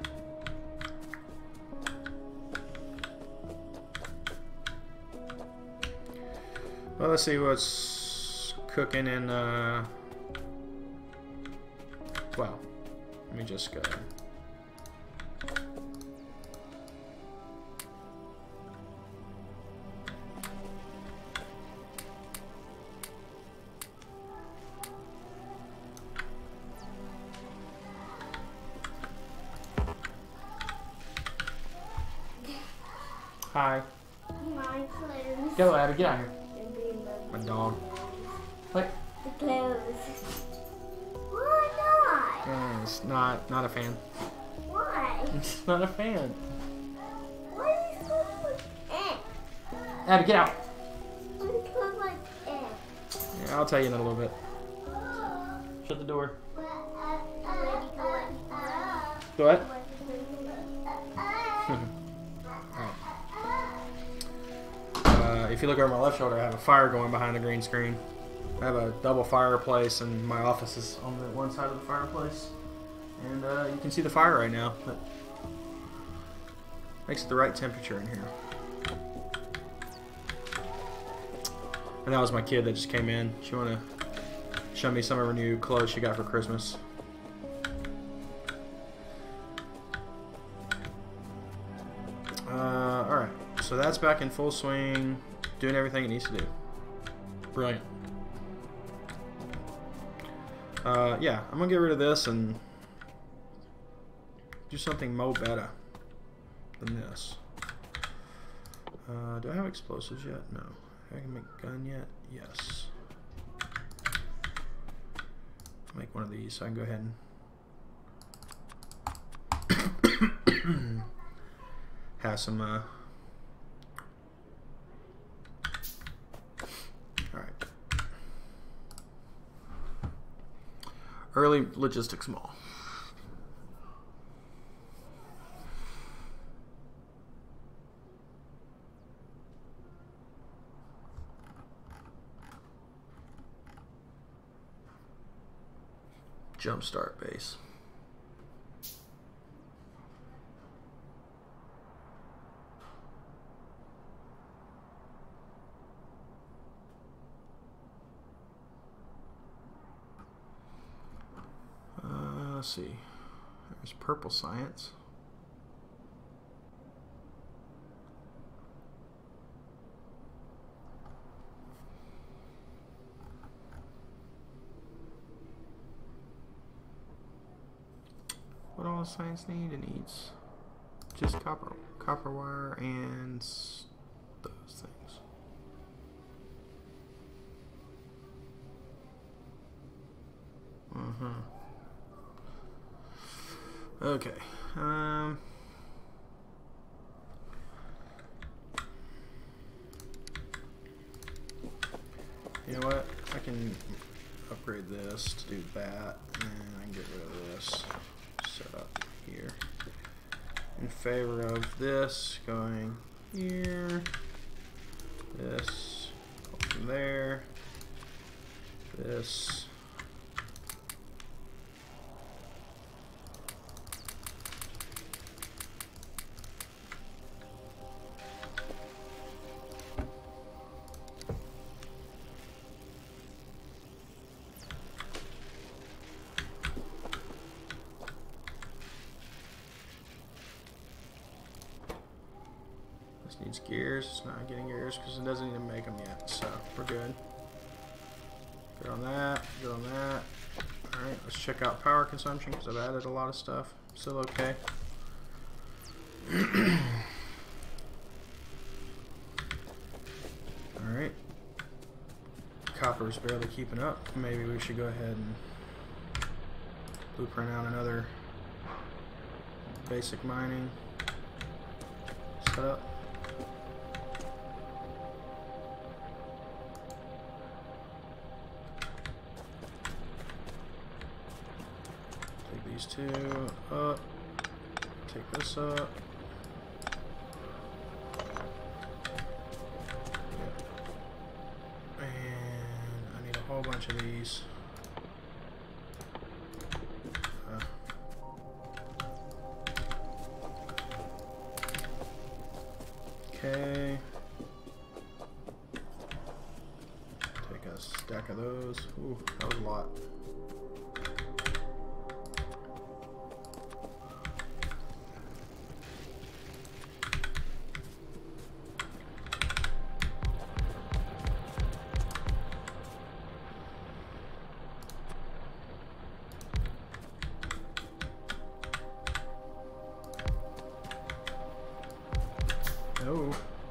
Well, let's see what's cooking in, uh, well, let me just go. Hi. My clothes. Go, Abby, get out here. My dog. What? The clothes. Why not? Yeah, it's not, not a fan. Why? It's not a fan. Why are these clothes like eh? Abby, get out. Why are these clothes like eh? Yeah, I'll tell you in a little bit. Shut the door. Go ahead. Uh, if you look over my left shoulder, I have a fire going behind the green screen. I have a double fireplace, and my office is on the one side of the fireplace. And uh, you can see the fire right now. But makes it the right temperature in here. And that was my kid that just came in. She wanted to show me some of her new clothes she got for Christmas. Uh, alright, so that's back in full swing, doing everything it needs to do. Brilliant. Uh, yeah, I'm gonna get rid of this and do something mo better than this. Uh, do I have explosives yet? No. I can make a gun yet? Yes. Make one of these so I can go ahead and have some uh all right. Early logistics mall. Jumpstart base. Uh, let's see. There's purple science. What all does science need? It needs just copper, copper wire, and s those things. Uh-huh. Okay. Um. You know what? I can upgrade this to do that, and I can get rid of this. Set up here in favor of this going here, this from there, this, needs gears. It's not getting gears because it doesn't even make them yet, so we're good. Good on that, good on that. Alright, let's check out power consumption because I've added a lot of stuff. Still okay. Alright. Copper's barely keeping up. Maybe we should go ahead and blueprint out another basic mining setup. These two up, take this up. And I need a whole bunch of these. Uh. Okay. Take a stack of those. Ooh, that was a lot. No.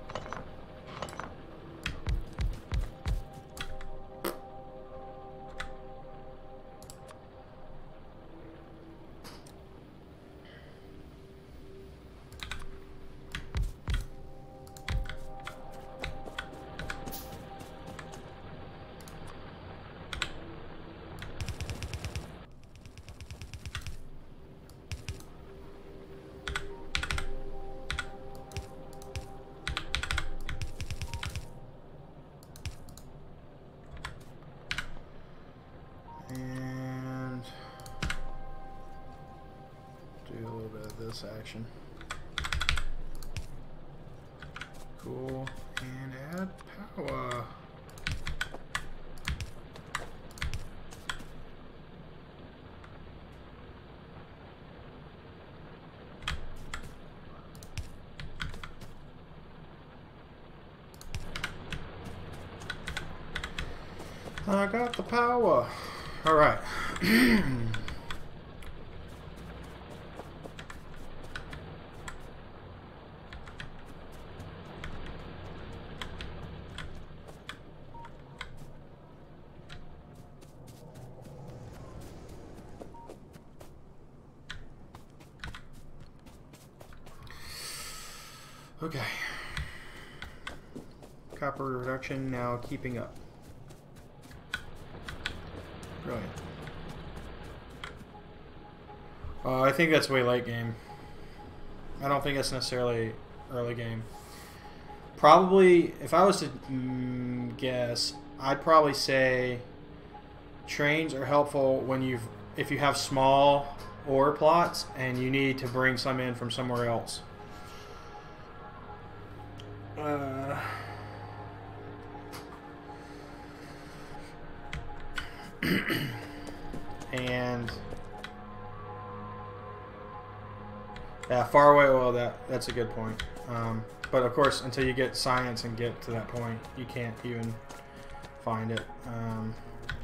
And do a little bit of this action. Cool. And add power. I got the power. All right. Okay. Copper reduction now keeping up. Brilliant. Uh, I think that's way late game. I don't think it's necessarily early game. Probably, if I was to mm, guess, I'd probably say trains are helpful when you've, if you have small ore plots and you need to bring some in from somewhere else. Uh, and Yeah, far away. Well, that that's a good point. Um, but of course, until you get science and get to that point, you can't even find it. Um,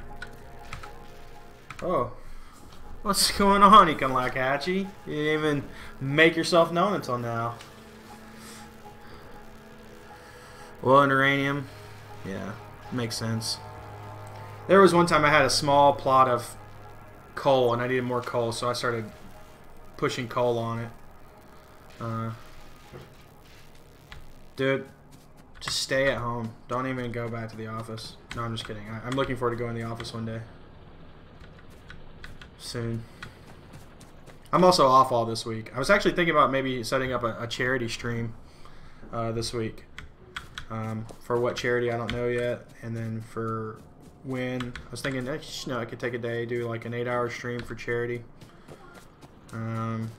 oh, what's going on, Ikanlakachi? You didn't even make yourself known until now. Well, and uranium, yeah, makes sense. There was one time I had a small plot of coal, and I needed more coal, so I started pushing coal on it. Uh, dude, just stay at home. Don't even go back to the office. No, I'm just kidding. I, I'm looking forward to going to the office one day. Soon. I'm also off all this week. I was actually thinking about maybe setting up a, a charity stream uh, this week. Um, for what charity, I don't know yet. And then for when, I was thinking, you know, I could take a day, do like an eight hour stream for charity. Um...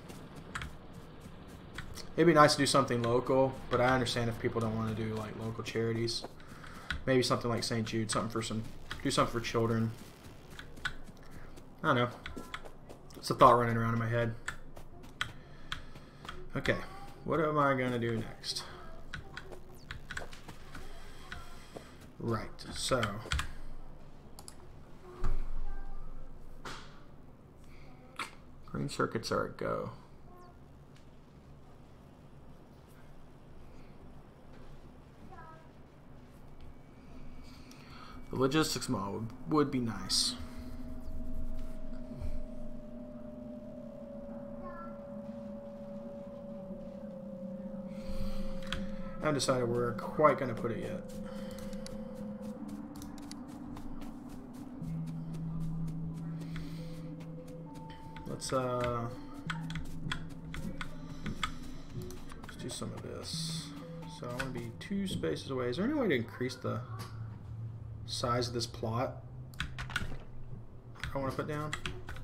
It'd be nice to do something local, but I understand if people don't want to do like local charities. Maybe something like Saint Jude, something for some, do something for children. I don't know. It's a thought running around in my head. Okay, what am I gonna do next? Right, so green circuits are a go. The logistics model would, would be nice. I haven't decided where we're quite going to put it yet. Let's uh, let's do some of this. So I want to be two spaces away. Is there any way to increase the size of this plot I want to put down?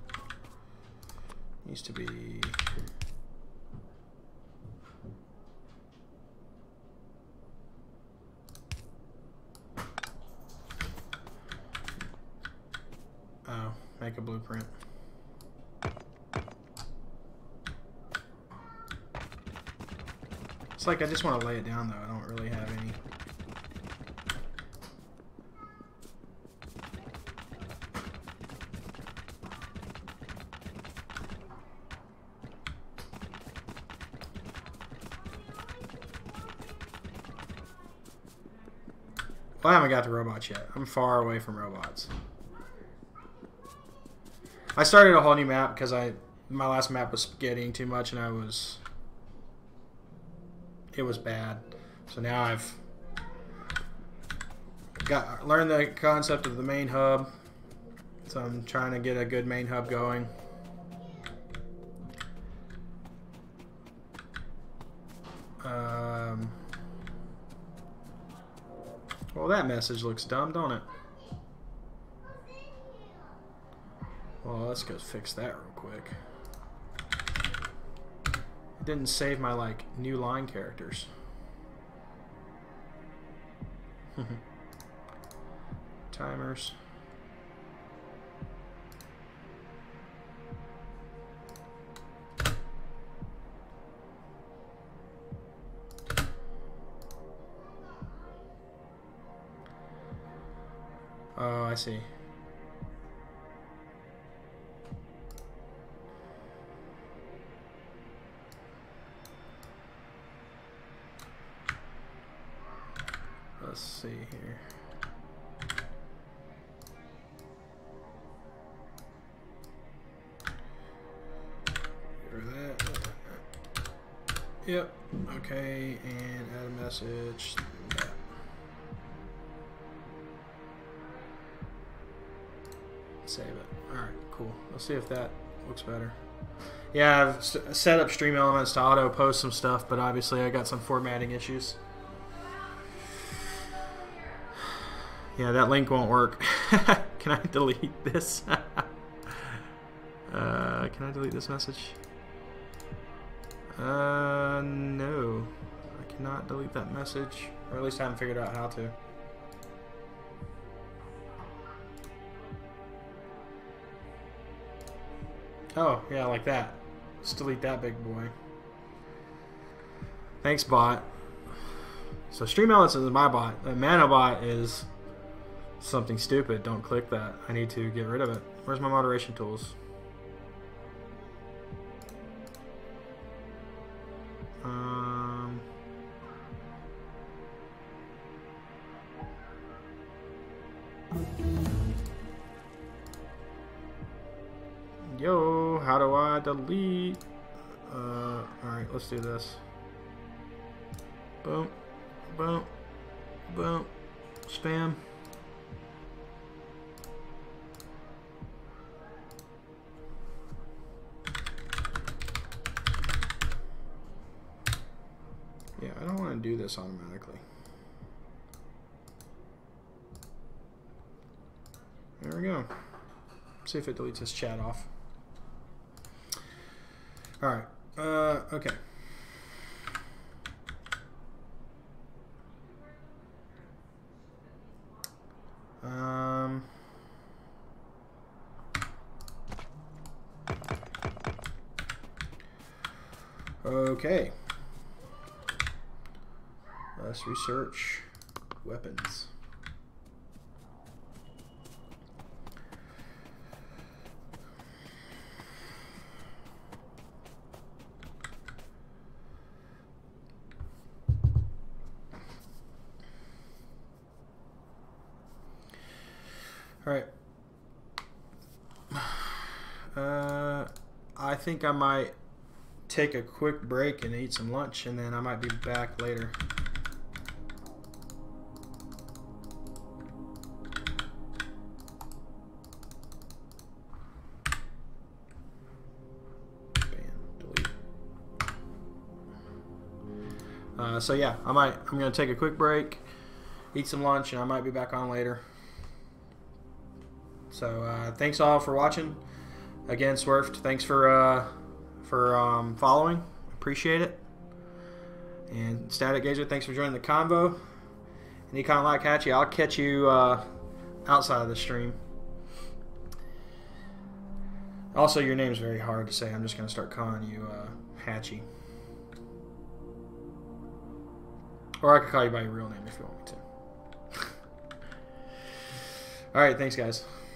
Needs to be oh, make a blueprint. It's like I just want to lay it down though. I don't really have any. Well, I haven't got to robots yet. I'm far away from robots. I started a whole new map because I my last map was getting too much and I was it was bad. So now I've got learned the concept of the main hub. So I'm trying to get a good main hub going. Um Well, that message looks dumb, don't it? Well, let's go fix that real quick. It didn't save my, like, new line characters. Timers. Oh, I see. Let's see here. Get rid of that. Yep. Okay, and add a message. That. Save it. Alright, cool. Let's see if that looks better. Yeah, I've set up Stream Elements to auto post some stuff, but obviously I got some formatting issues. Yeah, that link won't work. Can I delete this? uh, can I delete this message? Uh, no. I cannot delete that message. Or at least I haven't figured out how to. Oh, yeah, like that. Let's delete that big boy. Thanks, bot. So Stream Elements is my bot. A Manabot is something stupid. Don't click that. I need to get rid of it. Where's my moderation tools? Um, yo, how do I delete? Uh, alright, let's do this. Boom, boom, boom, spam. Yeah, I don't want to do this automatically. There we go. See if it deletes this chat off. Alright, uh, okay. Um, okay. Let's research weapons. All right. Uh, I think I might take a quick break and eat some lunch, and then I might be back later. Uh, so yeah, I might. I'm gonna take a quick break, eat some lunch, and I might be back on later. So uh, thanks all for watching. Again, Swerft, thanks for uh, for um, following. Appreciate it. And Static Gazer, thanks for joining the convo. And Econ Like Hatchy, I'll catch you uh, outside of the stream. Also, your name's very hard to say. I'm just gonna start calling you uh, Hatchy. Or I could call you by your real name if you want me to. Alright, thanks guys.